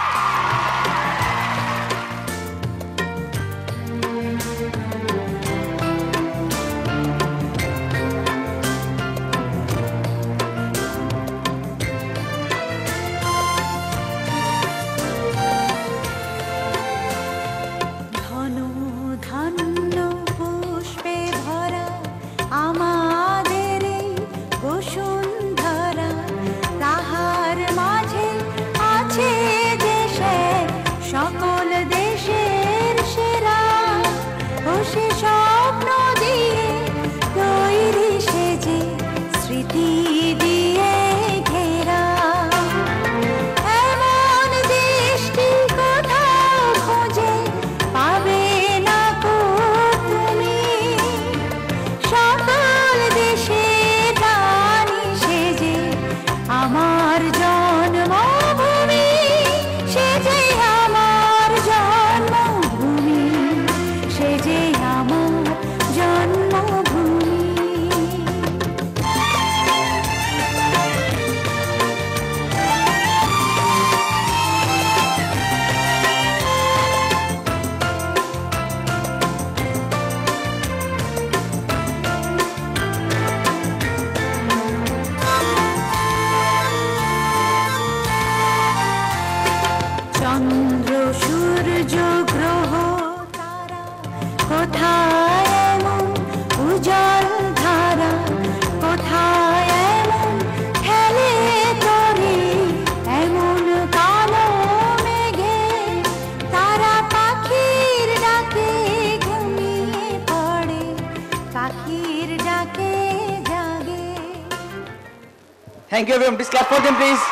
Thank you everyone. Please clap for them, please.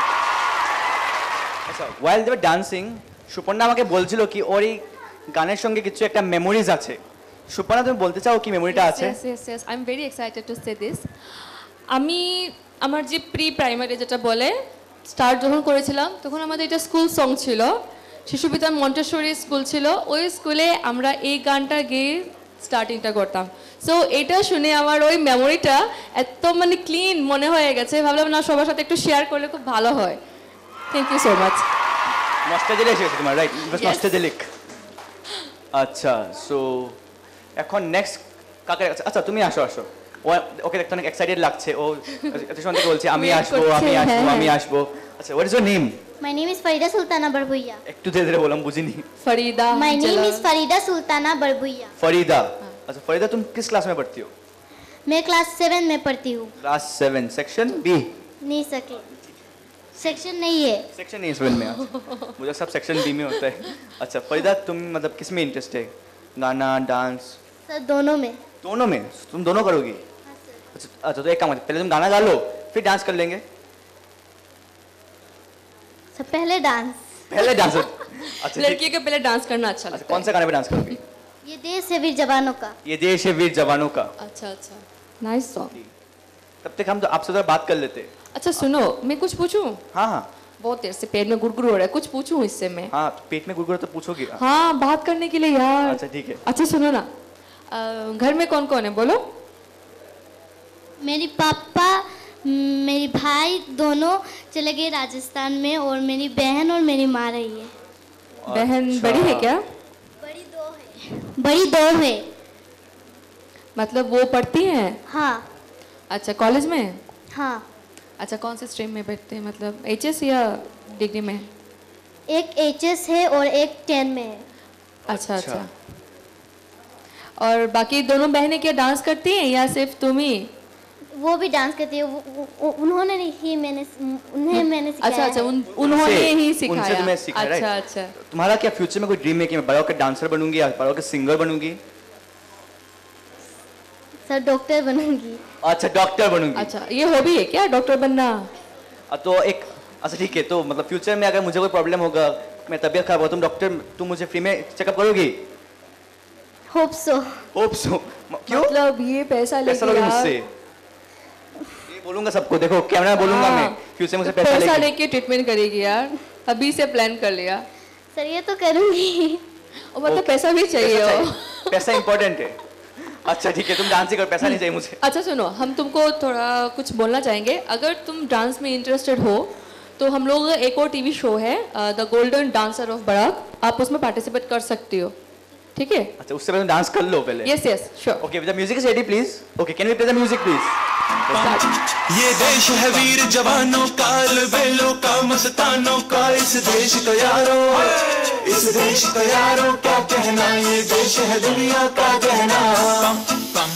আচ্ছা, while they were dancing, Suparna আমাকে বলছিল কি ওর এই গানের সঙ্গে কিছু একটা memories আছে। সুপর্ণা তুমি বলতে চাও কি মেমোরিটা আছে? Yes. I'm very excited to say this. আমি আমার যে প্রি প্রাইমারি যেটা বলে স্টার্ট যখন করেছিলাম তখন আমাদের এটা স্কুল সং ছিল। শিশুবিদ্যা মন্টেশ্বরী স্কুল ছিল। ওই স্কুলে আমরা এই গানটা গেয়ে স্টার্টিংটা করতাম। সো এটা শুনে আমার ওই মেমোরিটা এত মানে ক্লিন মনে হয়ে গেছে, ভাবলাম না সবার সাথে একটু শেয়ার করলে খুব ভালো হয়। Thank you so much. Nostalgia এসেছে তোমার রাইট? It was nostalgic. আচ্ছা সো এখন নেক্সট কাকে? আচ্ছা তুমি আসো। ওকে দেখতে অনেক এক্সাইটেড লাগছে, ও এত সুন্দর বলছে আমি আসবো। আচ্ছা what is your name? My name is Farida Sultana Barbuya. একটু ধীরে ধীরে বললাম বুঝিনি। Farida. My name is Farida Sultana Barbuya. Farida. अच्छा फरीदा तुम किस क्लास में पढ़ती हो? मैं क्लास 7 में पढ़ती हूँ। Class 7 section B? नहीं सके सेक्शन नहीं है। सेक्शन नहीं है 7 में? मुझे सब सेक्शन बी में होता है। अच्छा फरीदा तुम मतलब किस में इंटरेस्ट है? गाना डांस? सर दोनों में। दोनों में? तुम दोनों करोगी? अच्छा तो एक काम करते पहले तुम गाना गा लो फिर डांस कर लेंगे। सब पहले डांस। अच्छा लड़की को पहले डांस करना अच्छा लगता है। कौन सा गाने पे डांस करोगी? ये देश है वीर जवानों का। ये देश है वीर जवानों का। अच्छा नाइस सॉन्ग। तब तक हम तो आपसे थोड़ा बात कर लेते। अच्छा सुनो, मैं कुछ पूछूं? हाँ बहुत देर से पेट में गुड़गुड़ हो रहा है, कुछ पूछूं इससे मैं? हाँ पेट में गुड़गुड़ तो पूछोगी। हाँ बात करने के लिए यार। अच्छा ठीक है। अच्छा सुनो ना, घर में कौन कौन है बोलो? मेरी पापा मेरी भाई दोनों चले गए राजस्थान में और मेरी बहन और मेरी माँ रही है। बहन बड़ी है क्या? बड़ी दो है। मतलब वो पढ़ती हैं? हाँ। अच्छा कॉलेज में? हाँ। अच्छा कौन से स्ट्रीम में बैठते हैं, मतलब एचएस या डिग्री में? एक एचएस है और एक 10 में है। अच्छा और बाकी दोनों बहनें क्या डांस करती हैं या सिर्फ तुम ही? वो भी डांस करती है। उन्होंने ही मैंने सिखाया अच्छा अच्छा, है। उन्होंने ही उनसे सिखाया। तुम्हें सिखाया, right? अच्छा अच्छा। तुम्हारा क्या फ्यूचर में कोई ड्रीम है कि मैं बड़ा होकर डांसर बनूंगी या बड़ा होकर सिंगर बनूंगी? सर डॉक्टर बनूंगी। अच्छा, डॉक्टर बनूंगी। अच्छा, ये हॉबी है क्या डॉक्टर बनना? तो एक अच्छा ठीक है, तो मतलब फ्यूचर में अगर मुझे कोई प्रॉब्लम होगा, मैं तबीयत खराब होगा, तुम मुझे फ्री में चेकअप करोगी? Hope so. Hope so. क्यों? मतलब ये पैसा पैसा लेके लोगे यार, मुझसे? ये बोलूंगा सबको, देखो कैमरा में बोलूंगा मैं, फ्यूचर में मुझसे पैसा पैसा लेके। लेके ट्रीटमेंट करेगी यार, अभी से प्लान कर लिया। सर ये तो करूंगी। और मतलब पैसा भी चाहिए हो। पैसा इंपॉर्टेंट है। अच्छा ठीक है, तुम डांस ही करो, पैसा नहीं चाहिए मुझे। अच्छा सुनो, हम तुमको थोड़ा कुछ बोलना चाहेंगे। अगर तुम डांस में इंटरेस्टेड हो तो हम लोग एक और टीवी शो है the golden dancer of Barak, आप उसमें पार्टिसिपेट कर सकती हो, ठीक है? अच्छा, उससे पहले डांस कर लो पहले। Yes yes sure. Okay, the music is ready please. Okay, can we play the music please? ये देश है वीर जवानों का, बेलों का, मस्तानों का, इस देश का यारो, इस देश का यारो क्या कहना, ये देश है दुनिया का गहना।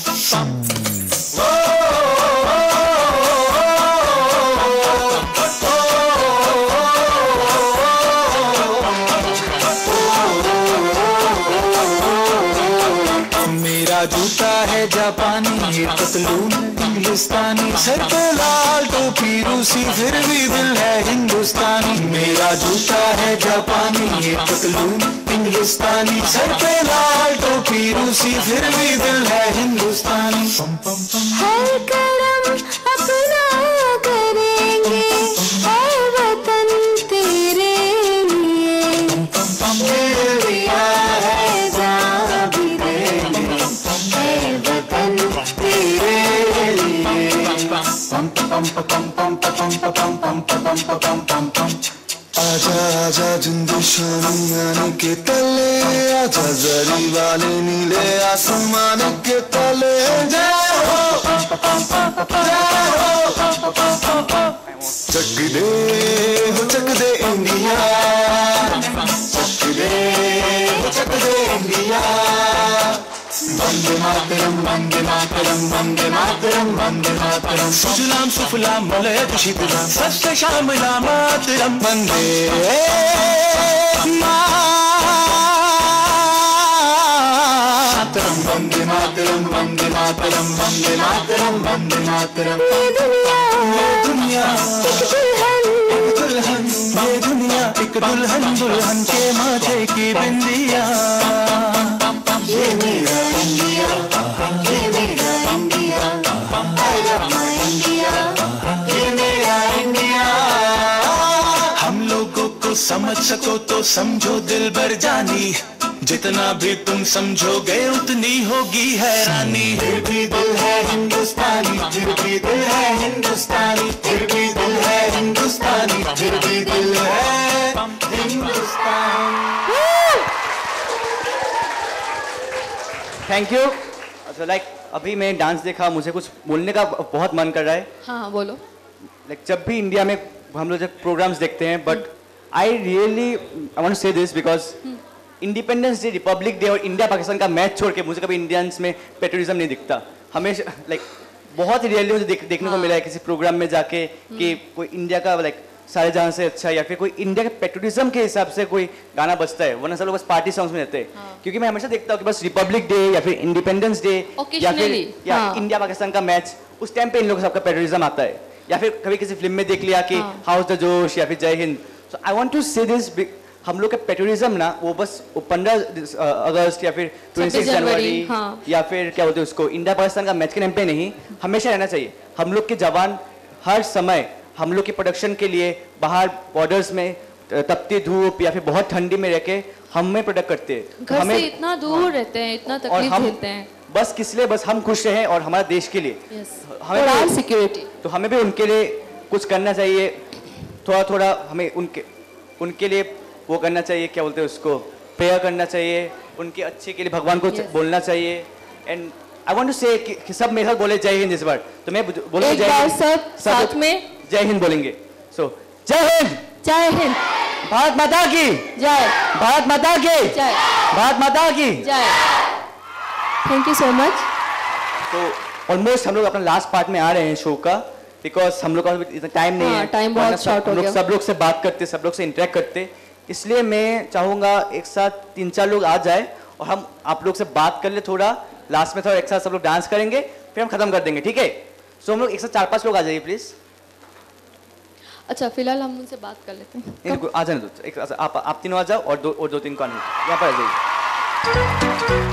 मेरा जूता है जापानी, ये पतलून इंग्लिस्तानी, सर पे लाल टोपी रूसी, फिर भी दिल है हिंदुस्तानी। मेरा जूता है जापानी, ये पतलून इंग्लिस्तानी, सर पे लाल टोपी रूसी, फिर भी दिल है हिंदुस्तानी। हर कदम अपना करेंगे, हर वतन तेरे लिए, दिया है जान भी देंगे, हर वतन तेरे लिए। आजा आजा जिंदशानी आने के तले, आजा जरी वाले नीले आसमान के तले, जाओ चक दे हो चक दे इंडिया, चक दे हो चक दे इंडिया। वंदे मातरम वंदे मातरम वंदे मातरम वंदे मातरम, सुजलाम सुफलाम मलयज शीतलाम, सस्य श्यामलाम मातरम, वंदे मातरम वंदे मातरम वंदे मातरम वंदे मातरम वंदे मातरम। ये दुनिया एक दुल्हन, ये दुनिया एक दुल्हन, दुल्हन के माथे की बिंदिया। ये मेरा इंडिया, ये मेरा India, I love my India, ये मेरा इंडिया। हम लोगों को समझ सको तो समझो दिल भर जानी, जितना भी तुम समझोगे उतनी होगी हैरानी। फिर भी दिल है हिंदुस्तानी, फिर भी दिल है हिंदुस्तानी, फिर भी दिल है हिंदुस्तानी, फिर भी दिल है हिंदुस्तानी। Thank you. अच्छा लाइक अभी मैं डांस देखा, मुझे कुछ बोलने का बहुत मन कर रहा है। हाँ हाँ बोलो। लाइक जब भी इंडिया में हम लोग जब प्रोग्राम्स देखते हैं, but I really I want to say this because independence day, republic day और इंडिया पाकिस्तान का मैच छोड़ के मुझे कभी इंडियंस में पेट्रियटिज्म नहीं दिखता। हमेशा लाइक बहुत रियरली मुझे देखने को मिला है किसी प्रोग्राम में जाके कि कोई इंडिया का लाइक सारे जहां से अच्छा, या फिर कोई इंडिया के पेट्रियटिज्म के हिसाब से कोई गाना बजता है, वरना सब लोग बस पार्टी सॉन्ग्स में रहते हैं। क्योंकि मैं हमेशा देखता हूँ कि बस रिपब्लिक डे या फिर इंडिपेंडेंस डे या फिर इंडिया पाकिस्तान का मैच, उस टाइम पे इन लोगों का सबका पेट्रियटिज्म आता है। या फिर कभी किसी फिल्म में देख लिया कि हाउस द जोश या फिर जय हिंद। So I want to say this, हम लोग का पेट्रियटिज्म ना वो बस 15 अगस्त या फिर 26 जनवरी या फिर क्या बोलते हैं उसको इंडिया पाकिस्तान का मैच के नाम पे नहीं, हमेशा रहना चाहिए। हम लोग के जवान हर समय हम लोग की प्रोडक्शन के लिए बाहर बॉर्डर्स में तपती धूप या फिर बहुत ठंडी में रह के हमें प्रोडक्ट करते हैं। घर से इतना दूर रहते हैं, इतना तकलीफ झेलते हैं, बस किस लिए? बस हम खुश रहें और हमारे देश के लिए। हमें सिक्योरिटी, तो हमें भी उनके लिए कुछ करना चाहिए। थोड़ा थोड़ा हमें उनके लिए वो करना चाहिए, क्या बोलते हैं उसको, प्रेयर करना चाहिए, उनके अच्छे के लिए भगवान को बोलना चाहिए। एंड आई वांट टू से कि सब मेरे साथ बोले जय हिंद इस बार। तो मैं बोलूंगा जय हिंद, सब साथ में जय हिंद बोलेंगे। सो जय हिंद, जय हिंद, भारत माता की जय, भारत माता की जय, भारत माता की जय। Thank you so much. तो ऑलमोस्ट हम लोग अपना लास्ट पार्ट में आ रहे हैं शो का, बिकॉज हम लोग का इतना टाइम नहीं हाँ, है, time बहुत वरना short हो हम लोग गया। सब लोग से बात करते, सब लोग से इंटरेक्ट करते, इसलिए मैं चाहूंगा एक साथ 3-4 लोग आ जाए और हम आप लोग से बात कर ले थोड़ा, लास्ट में थोड़ा एक साथ सब लोग डांस करेंगे, फिर हम खत्म कर देंगे, ठीक है? सो हम लोग एक साथ 4-5 लोग आ जाइए प्लीज। अच्छा फिलहाल हम उनसे बात कर लेते हैं। इनको आ जाने दो, एक आप तीनों आ जाओ और दो तीन को आने दो। यहाँ पर आ जाइए।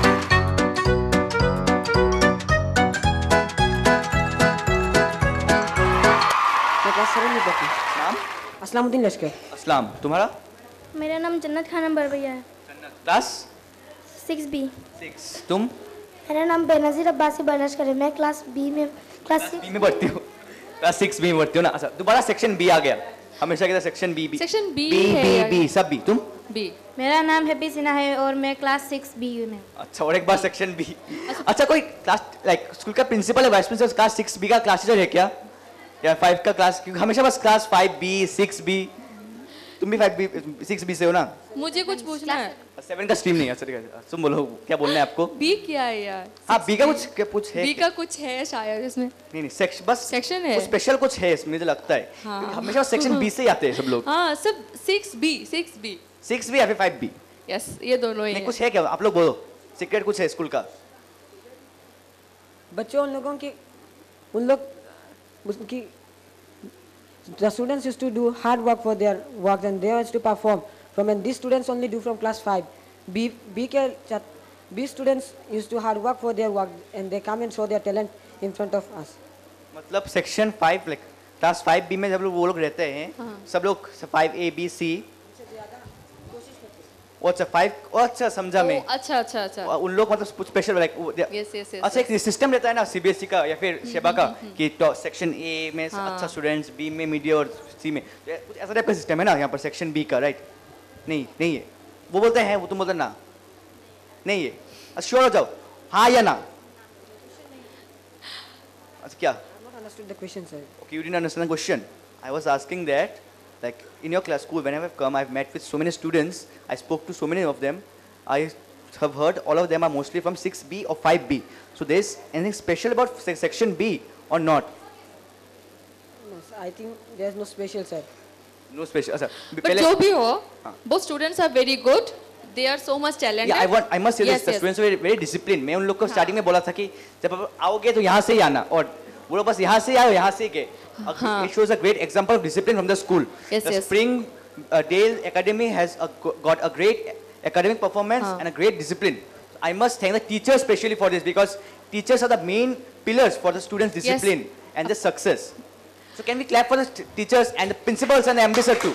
मैं क्लास 7 में पढ़ती हूँ। नाम? असलामुद्दीन लश्कर। असलाम, तुम्हारा? मेरा नाम जन्नत खानम बरबैया है। Class 6B। 6। तुम? मेरा नाम बेनजीर अब्बासी बलशकर है, मैं क्लास बी में क्लास बी में पढ़ती हो? क्लास 6 में पढ़ती हो ना? अच्छा दोबारा सेक्शन बी आ गया, हमेशा कहता section B. Section B B है बी यार। बी सब बी। तुम? बी। मेरा नाम हैप्पी सिन्हा है और मैं क्लास 6B में हूँ। अच्छा और एक बार सेक्शन बी। अच्छा कोई क्लास लाइक स्कूल का प्रिंसिपल है, वाइस प्रिंसिपल क्लास 6B का क्लास टीचर है क्या, या 5 का क्लास? क्योंकि हमेशा बस क्लास 5B 6B। तुम भी 5B 6B से हो ना? मुझे कुछ पूछना है। 7 का स्ट्रीम नहीं है। अच्छा तुम बोलो क्या बोलना है आपको? बी क्या है यार? हाँ बी का कुछ है। बी का कुछ है शायद इसमें। नहीं सेक्शन बस सेक्शन है। स्पेशल कुछ है इसमें, मुझे लगता है। हाँ। क्योंकि हमेशा सेक्शन बी से ही आते हैं सब लोग। हाँ सब 6B 6B या फिर 5B? यस ये दोनों ही नहीं हैं। कुछ है क्या? आप लोग बोलो, सीक्रेट कुछ है स्कूल का? बच्चों उन लोग उनकी the students used to do hard work for their work and they used to perform and these students only do from class 5. B students used to hard work for their work and they come and show their talent in front of us. मतलब section 5 like class 5B में जब लोग वो लोग रहते हैं, सब लोग 5A B C। अच्छा 5 अच्छा समझा मैं। अच्छा उन लोग मतलब कुछ स्पेशल लाइक यस अच्छा एक सिस्टम रहता है ना CBSE का या फिर शेबा का कि सेक्शन A में अच्छा स्टूडेंट्स, B में मीडिया और C में कुछ ऐसा टाइप का सिस्टम है ना यहाँ पर सेक्शन B का, राइट? नहीं है वो बोलते हैं, वो तुम बोलते ना नहीं है। श्योर हो जाओ हाँ या ना? अच्छा क्या? I not understood the question, sir. Okay, you didn't understand the question. I was asking that, like in your class school, whenever I've come, I've met with so many students. I spoke to so many of them. I have heard all of them are mostly from 6B or 5B. So there's anything special about section B or not? No, sir, I think there's no special, sir. No special. अच्छा, but जो भी हो both students are very good, they are so much talented. Yeah, I must say Yes, this. The yes. students were very disciplined. मैं उन लोग को starting में बोला था कि जब आप आओगे तो यहाँ से ही आना, और वो लोग बस यहाँ से आए, यहाँ से गए. It shows a great example of discipline from the school. Yes, the yes. Springdale Academy has got a great academic performance and a great discipline. I must thank the teachers especially for this, because teachers are the main pillars for the students' discipline and the success. So can we clap for the teachers and the principals and the ambassador too?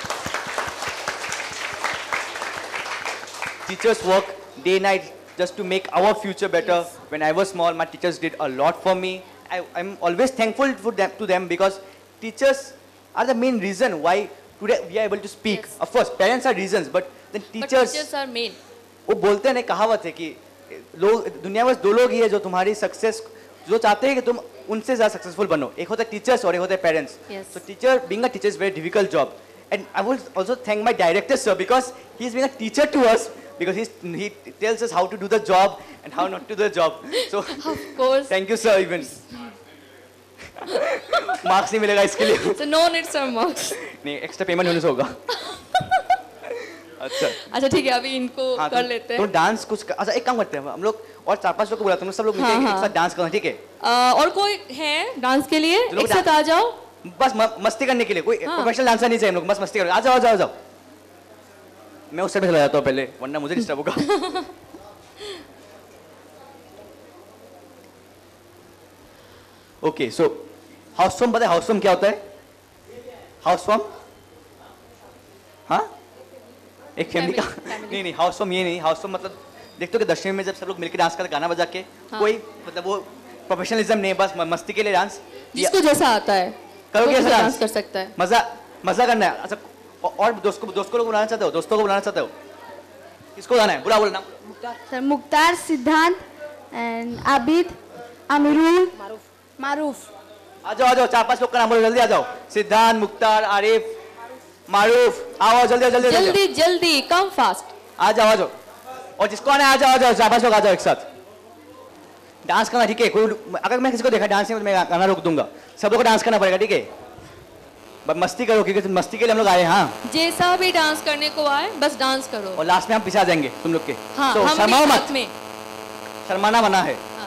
Teachers work day night just to make our future better. Yes. When I was small, my teachers did a lot for me. I'm always thankful to them because teachers are the main reason why today we are able to speak. Yes. Of course, parents are reasons, but then teachers are main. वो बोलते हैं ना, कहावत है कि लोग दुनिया में 2 लोग ही है जो तुम्हारी सक्सेस जो चाहते हैं कि तुम उनसे ज़्यादा सक्सेसफुल बनो. एक होता है टीचर्स और एक होता है parents. So teacher, being a teacher is a very difficult job. And I will also thank my director sir, because he is being a teacher to us, because he tells us how to do the job and how not to do the job. So of course. Thank you sir. Even marks नहीं मिलेगा इसके लिए. So no need some marks. नहीं, extra payment होने से होगा. अच्छा ठीक है, अभी इनको कर लेते हैं. तो डांस कुछ अच्छा एक काम करते हैं हम लोग, और 4-5 लोग को बुलाते हैं, सब लोग मिलकर एक साथ डांस करना, ठीक है? और कोई है डांस के लिए? एक साथ आ जाओ. बस मस्ती करने के लिए. कोई प्रोफेशनल डांसर नहीं चाहिए हम लोग, बस मस्ती करो. आ जाओ. मैं उस साइड में चला जाता हूँ पहले, वरना मुझे डिस्टर्ब होगा. ओके, सो हाउस फॉर्म पता है? हाउस फॉर्म क्या होता है? हाउस फॉर्म हाँ, एक फैमिली का. नहीं, हाउस फॉर्म ये नहीं. हाउस फॉर्म मतलब देखते हो कि दशमी में जब सब लोग मिलकर डांस करते, गाना बजा के, कोई मतलब वो प्रोफेशनलिज्म नहीं, बस मस्ती के लिए डांस. जिसको जैसा आता है करोगे ऐसा डांस कर सकता है. मजा करना है. अच्छा, और दोस्तों को बुलाना चाहते हो? दोस्तों को बुलाना चाहते हो? किसको बुलाना है? बोला नाम. सर मुख्तार, सिद्धांत एंड आबिद, अमीरुल, मारूफ. आ जाओ 4-5 लोग का नाम बोलो, जल्दी आ जाओ. सिद्धांत, मुख्तार, आरिफ, मारूफ. आओ जल्दी कम फास्ट. आ जाओ. और जिसको आना है आ जाओ. 4-5 लोग आ जाओ एक साथ. डांस करना ठीक है, कोई अगर मैं किसी को देखा डांस में तो मैं गाना रोक दूंगा, सब लोग को डांस करना पड़ेगा, ठीक है? बस मस्ती करो क्योंकि मस्ती के लिए हम लोग आए हैं। हाँ, जैसा भी डांस करने को आए बस डांस करो, और लास्ट में हम पिछा जाएंगे तुम लोग के। हाँ, तो हम शर्माओ भी मत, साथ में। शर्माना मना है। हाँ।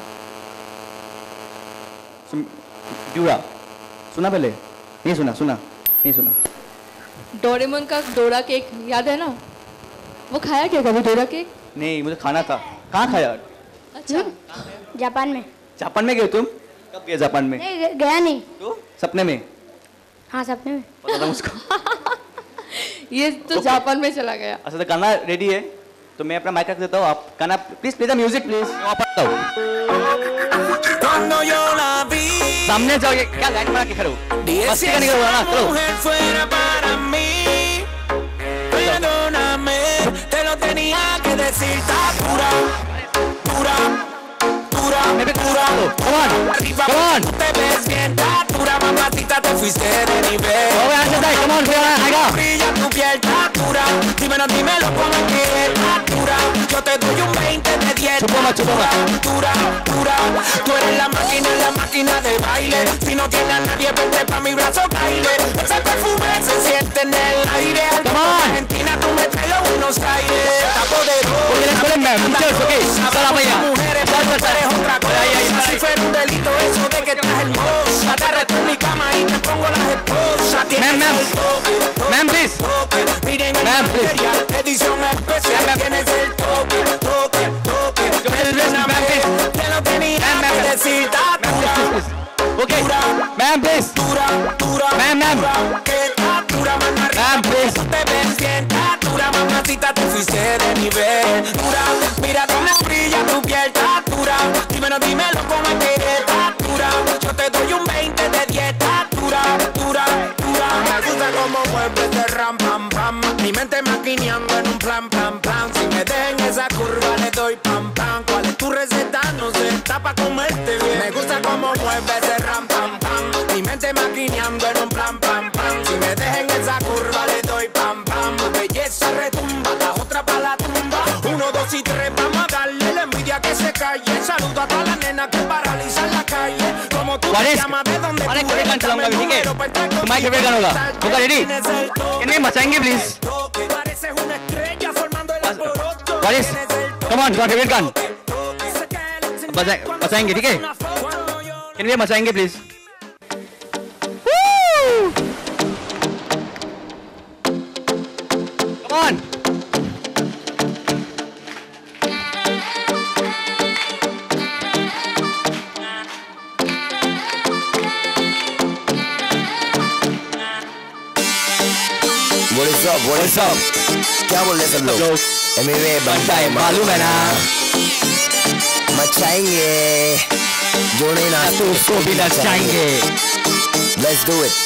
ड्यूरा सुना पहले? नहीं सुना? सुना नहीं सुना? डोरेमोन का डोरा केक याद है ना? वो खाया क्या कभी डोरा केक? नहीं, मुझे खाना था। कहाँ खाया? अच्छा, जापान में। जापान में गए तुम? कब गए जापान में? नहीं गया नहीं। तो सपने में? हाँ सपने में। पता था मुझको। ये तो जापान में चला गया। अच्छा, तो गाना रेडी है तो मैं अपना माइक रख देता हूँ, आप गाना please play the music please. सामने जाओ, ये क्या लाइन बना के खड़े हो? मस्ती करने का ना करो। मैं भी पूरा लो, come on, come on. Oh, यहाँ से जाए, come on, फिर आएगा। छुपो मत, छुपो मत। Tú eres la máquina de baile. Si no tienes a nadie, vente pa' mi brazo, baile. Ese perfume se siente en el aire. Argentina, tú me traes a Buenos Aires. Está poderoso. Mujeres, eres otra cosa. Si fuera un delito eso de que estás hermosa. Te arresto en mi cama y te pongo las esposas. Ma'am, please. Ma'am, please. Edición especial. Tienes el toque. Te lo tenía que decir. Okay, ma'am, please. Ma'am, please. Te ves bien, dura, mamacita, te fuiste de nivel. Dura, mira cómo brilla tu piel, dura. Dímelo cómo es que eres, dura. Yo te doy un 20 de 10, dura. Me gusta cómo mueves de ram, pam, pam. Mi mente maquineando en un plan. Si me dejan esa curva le doy pam, pam. ¿Cuál es tu receta? No sé, está pa' comerte bien. Me gusta cómo mueves de ram, pam, pam. Mi mente maquineando en un plan, Si me dejan esa curva le doy pam, pam. Belleza retumba, la otra pa' la tumba. 1, 2 y 3, vamos a darle la envidia que se calle. Saludo a todas las nenas que paralizan la calle. Como tú te llamas, de donde tú eres. चलाऊंगा ठीक है? तुम्हारे favourite गाना होगा, होगा ready? कितने मचाएंगे please? Pareces una estrella formando el alboroto. Waris, come on, तुम्हारा फेवरेट गाना मचाएंगे ठीक है? कितने मचाएंगे please? Come on. What is up? क्या बोल रहे सब लोग? एमिवे बनता है मालूम है ना? मचाएंगे, जोड़े ना तो उसको भी नचाएंगे। Let's do it.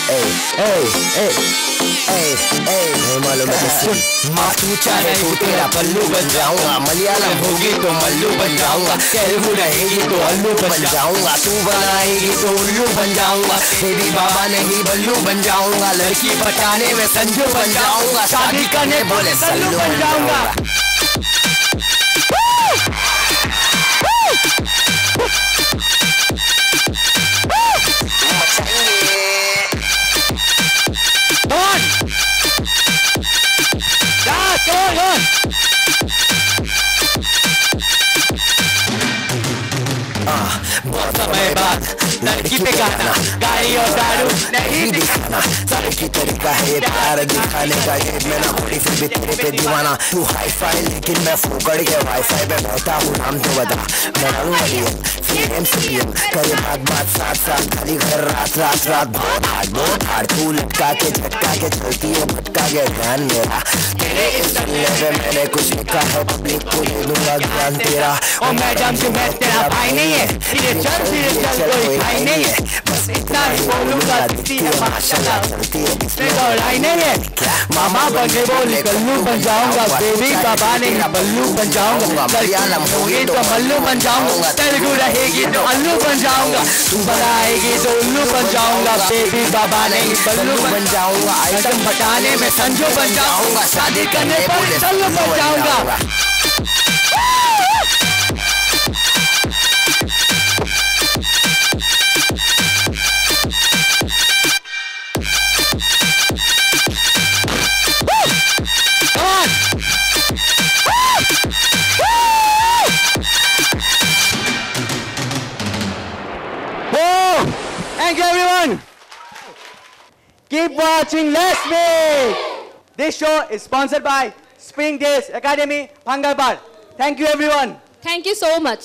नहीं मालूम है सुन, माँ तू चाहे तो तेरा पल्लू बन जाऊंगा। मलयालम होगी तो मल्लू बन जाऊंगा। तेलुगु रहेगी तो अल्लू बन जाऊंगा। तू बनाएगी तो उल्लू बन जाऊंगा। तेरी बाबा नहीं बल्लू बन जाऊंगा। लड़की पटाने में संजू बन जाऊंगा। शादी करने बोले सल्लू बन जाऊंगा। बहुत समय बाद लड़की पे गाना, गाड़ी और दारू नहीं दिखाना। सारे की तरीका है प्यार दिखाने का। जेब में ना खोली फिर भी तेरे पे दीवाना। तू हाई फाई लेकिन मैं फोकड़ के वाईफाई पे बैठा हूँ। नाम तो बता, मैं रहूँगा DM फिर MCPM। करे बात साथ खाली घर रात बहुत हार्ड। तू लटका के झटका के चलती है भटका के ध्यान मेरा। तेरे इस दुनिया पे मैंने कुछ लिखा है, पब्लिक को ले लूंगा ज्ञान तेरा। और मैडम से मैं तेरा भाई नहीं है, चल कोई भाई नहीं है। बस इतना ही बोलूंगा, दिखती है माशाल्लाह, चलती है इसमें लड़ाई नहीं है। मामा बने बोले कल्लू बन जाऊंगा। बेबी बाबा नहीं बल्लू बन जाऊंगा। मलयालम होगी तो मल्लू बन जाऊंगा। तेलुगु रहेगी तो अल्लू बन जाऊंगा। तू बनाएगी तो उल्लू बन जाऊंगा। बेबी बाबा नहीं बल्लू बन जाऊंगा। आइटम बटाने में संजू बन जाऊंगा। शादी करने पर सल्लू बन जाऊंगा। Thank you everyone. Keep watching Let's Meet. This show is sponsored by Springdale Academy, Bhangarpar. Thank you everyone. Thank you so much.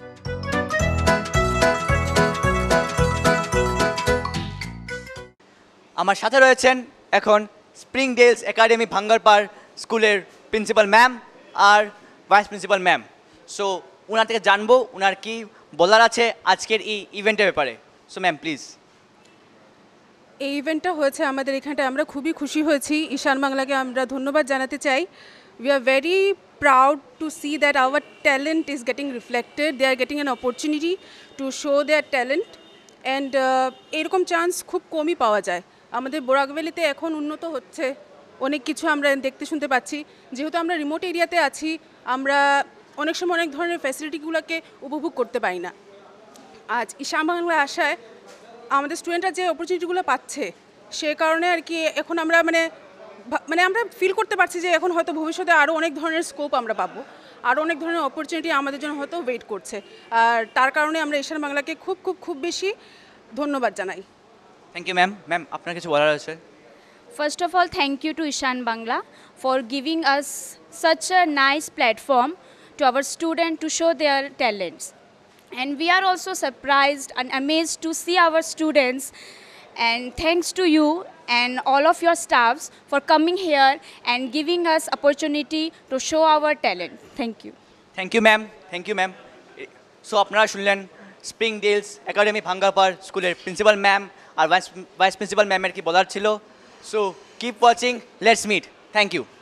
আমার সাথে রয়েছেন এখন স্প্রিংডেলস একাডেমি ভাঙ্গারপাড় স্কুলের প্রিন্সিপাল ম্যাম আর ভাইস প্রিন্সিপাল ম্যাম। সো ওনার থেকে জানবো ওনার কি বলার আছে আজকের এই ইভেন্টের ব্যাপারে। So ma'am please. এই ইভেন্টটা হয়েছে আমাদের এখানটা, আমরা খুবই খুশি হয়েছি। ঈশান বাংলাকে আমরা ধন্যবাদ জানাতে চাই। We are very proud to see that our talent is getting reflected. They are getting an opportunity to show their talent and এরকম চান্স খুব কমই পাওয়া যায়। আমাদের বোরাকভ্যালিতে এখন উন্নত হচ্ছে, অনেক কিছু আমরা দেখতে শুনতে পাচ্ছি। যেহেতু আমরা রিমোট এরিয়াতে আছি, আমরা অনেক সময় অনেক ধরনের ফ্যাসিলিটিগুলোকে উপভোগ করতে পারি না। আজ ঈশান বাংলা আসায় আমাদের স্টুডেন্টরা যে অপরচুনিটিগুলো পাচ্ছে, সে কারণে আর কি এখন আমরা মানে আমরা ফিল করতে পারছি যে এখন হয়তো ভবিষ্যতে আরও অনেক ধরনের স্কোপ আমরা পাবো, আরও অনেক ধরনের অপরচুনিটি আমাদের জন্য হয়তো ওয়েট করছে। আর তার কারণে আমরা ঈশান বাংলাকে খুব খুব খুব বেশি ধন্যবাদ জানাই। Thank you ma'am. ম্যাম আপনার কিছু বলার আছে? First of all, thank you to Ishan Bangla for giving us such a nice platform to our students to show their talents. And we are also surprised and amazed to see our students, and thanks to you and all of your staffs for coming here and giving us opportunity to show our talent. Thank you. Thank you ma'am. Thank you ma'am. So আপনারা শুনলেন Springdales academy Bhangarpar স্কুলের principal ma'am আর vice principal ম্যামের কি বলার ছিল। So keep watching let's meet. Thank you.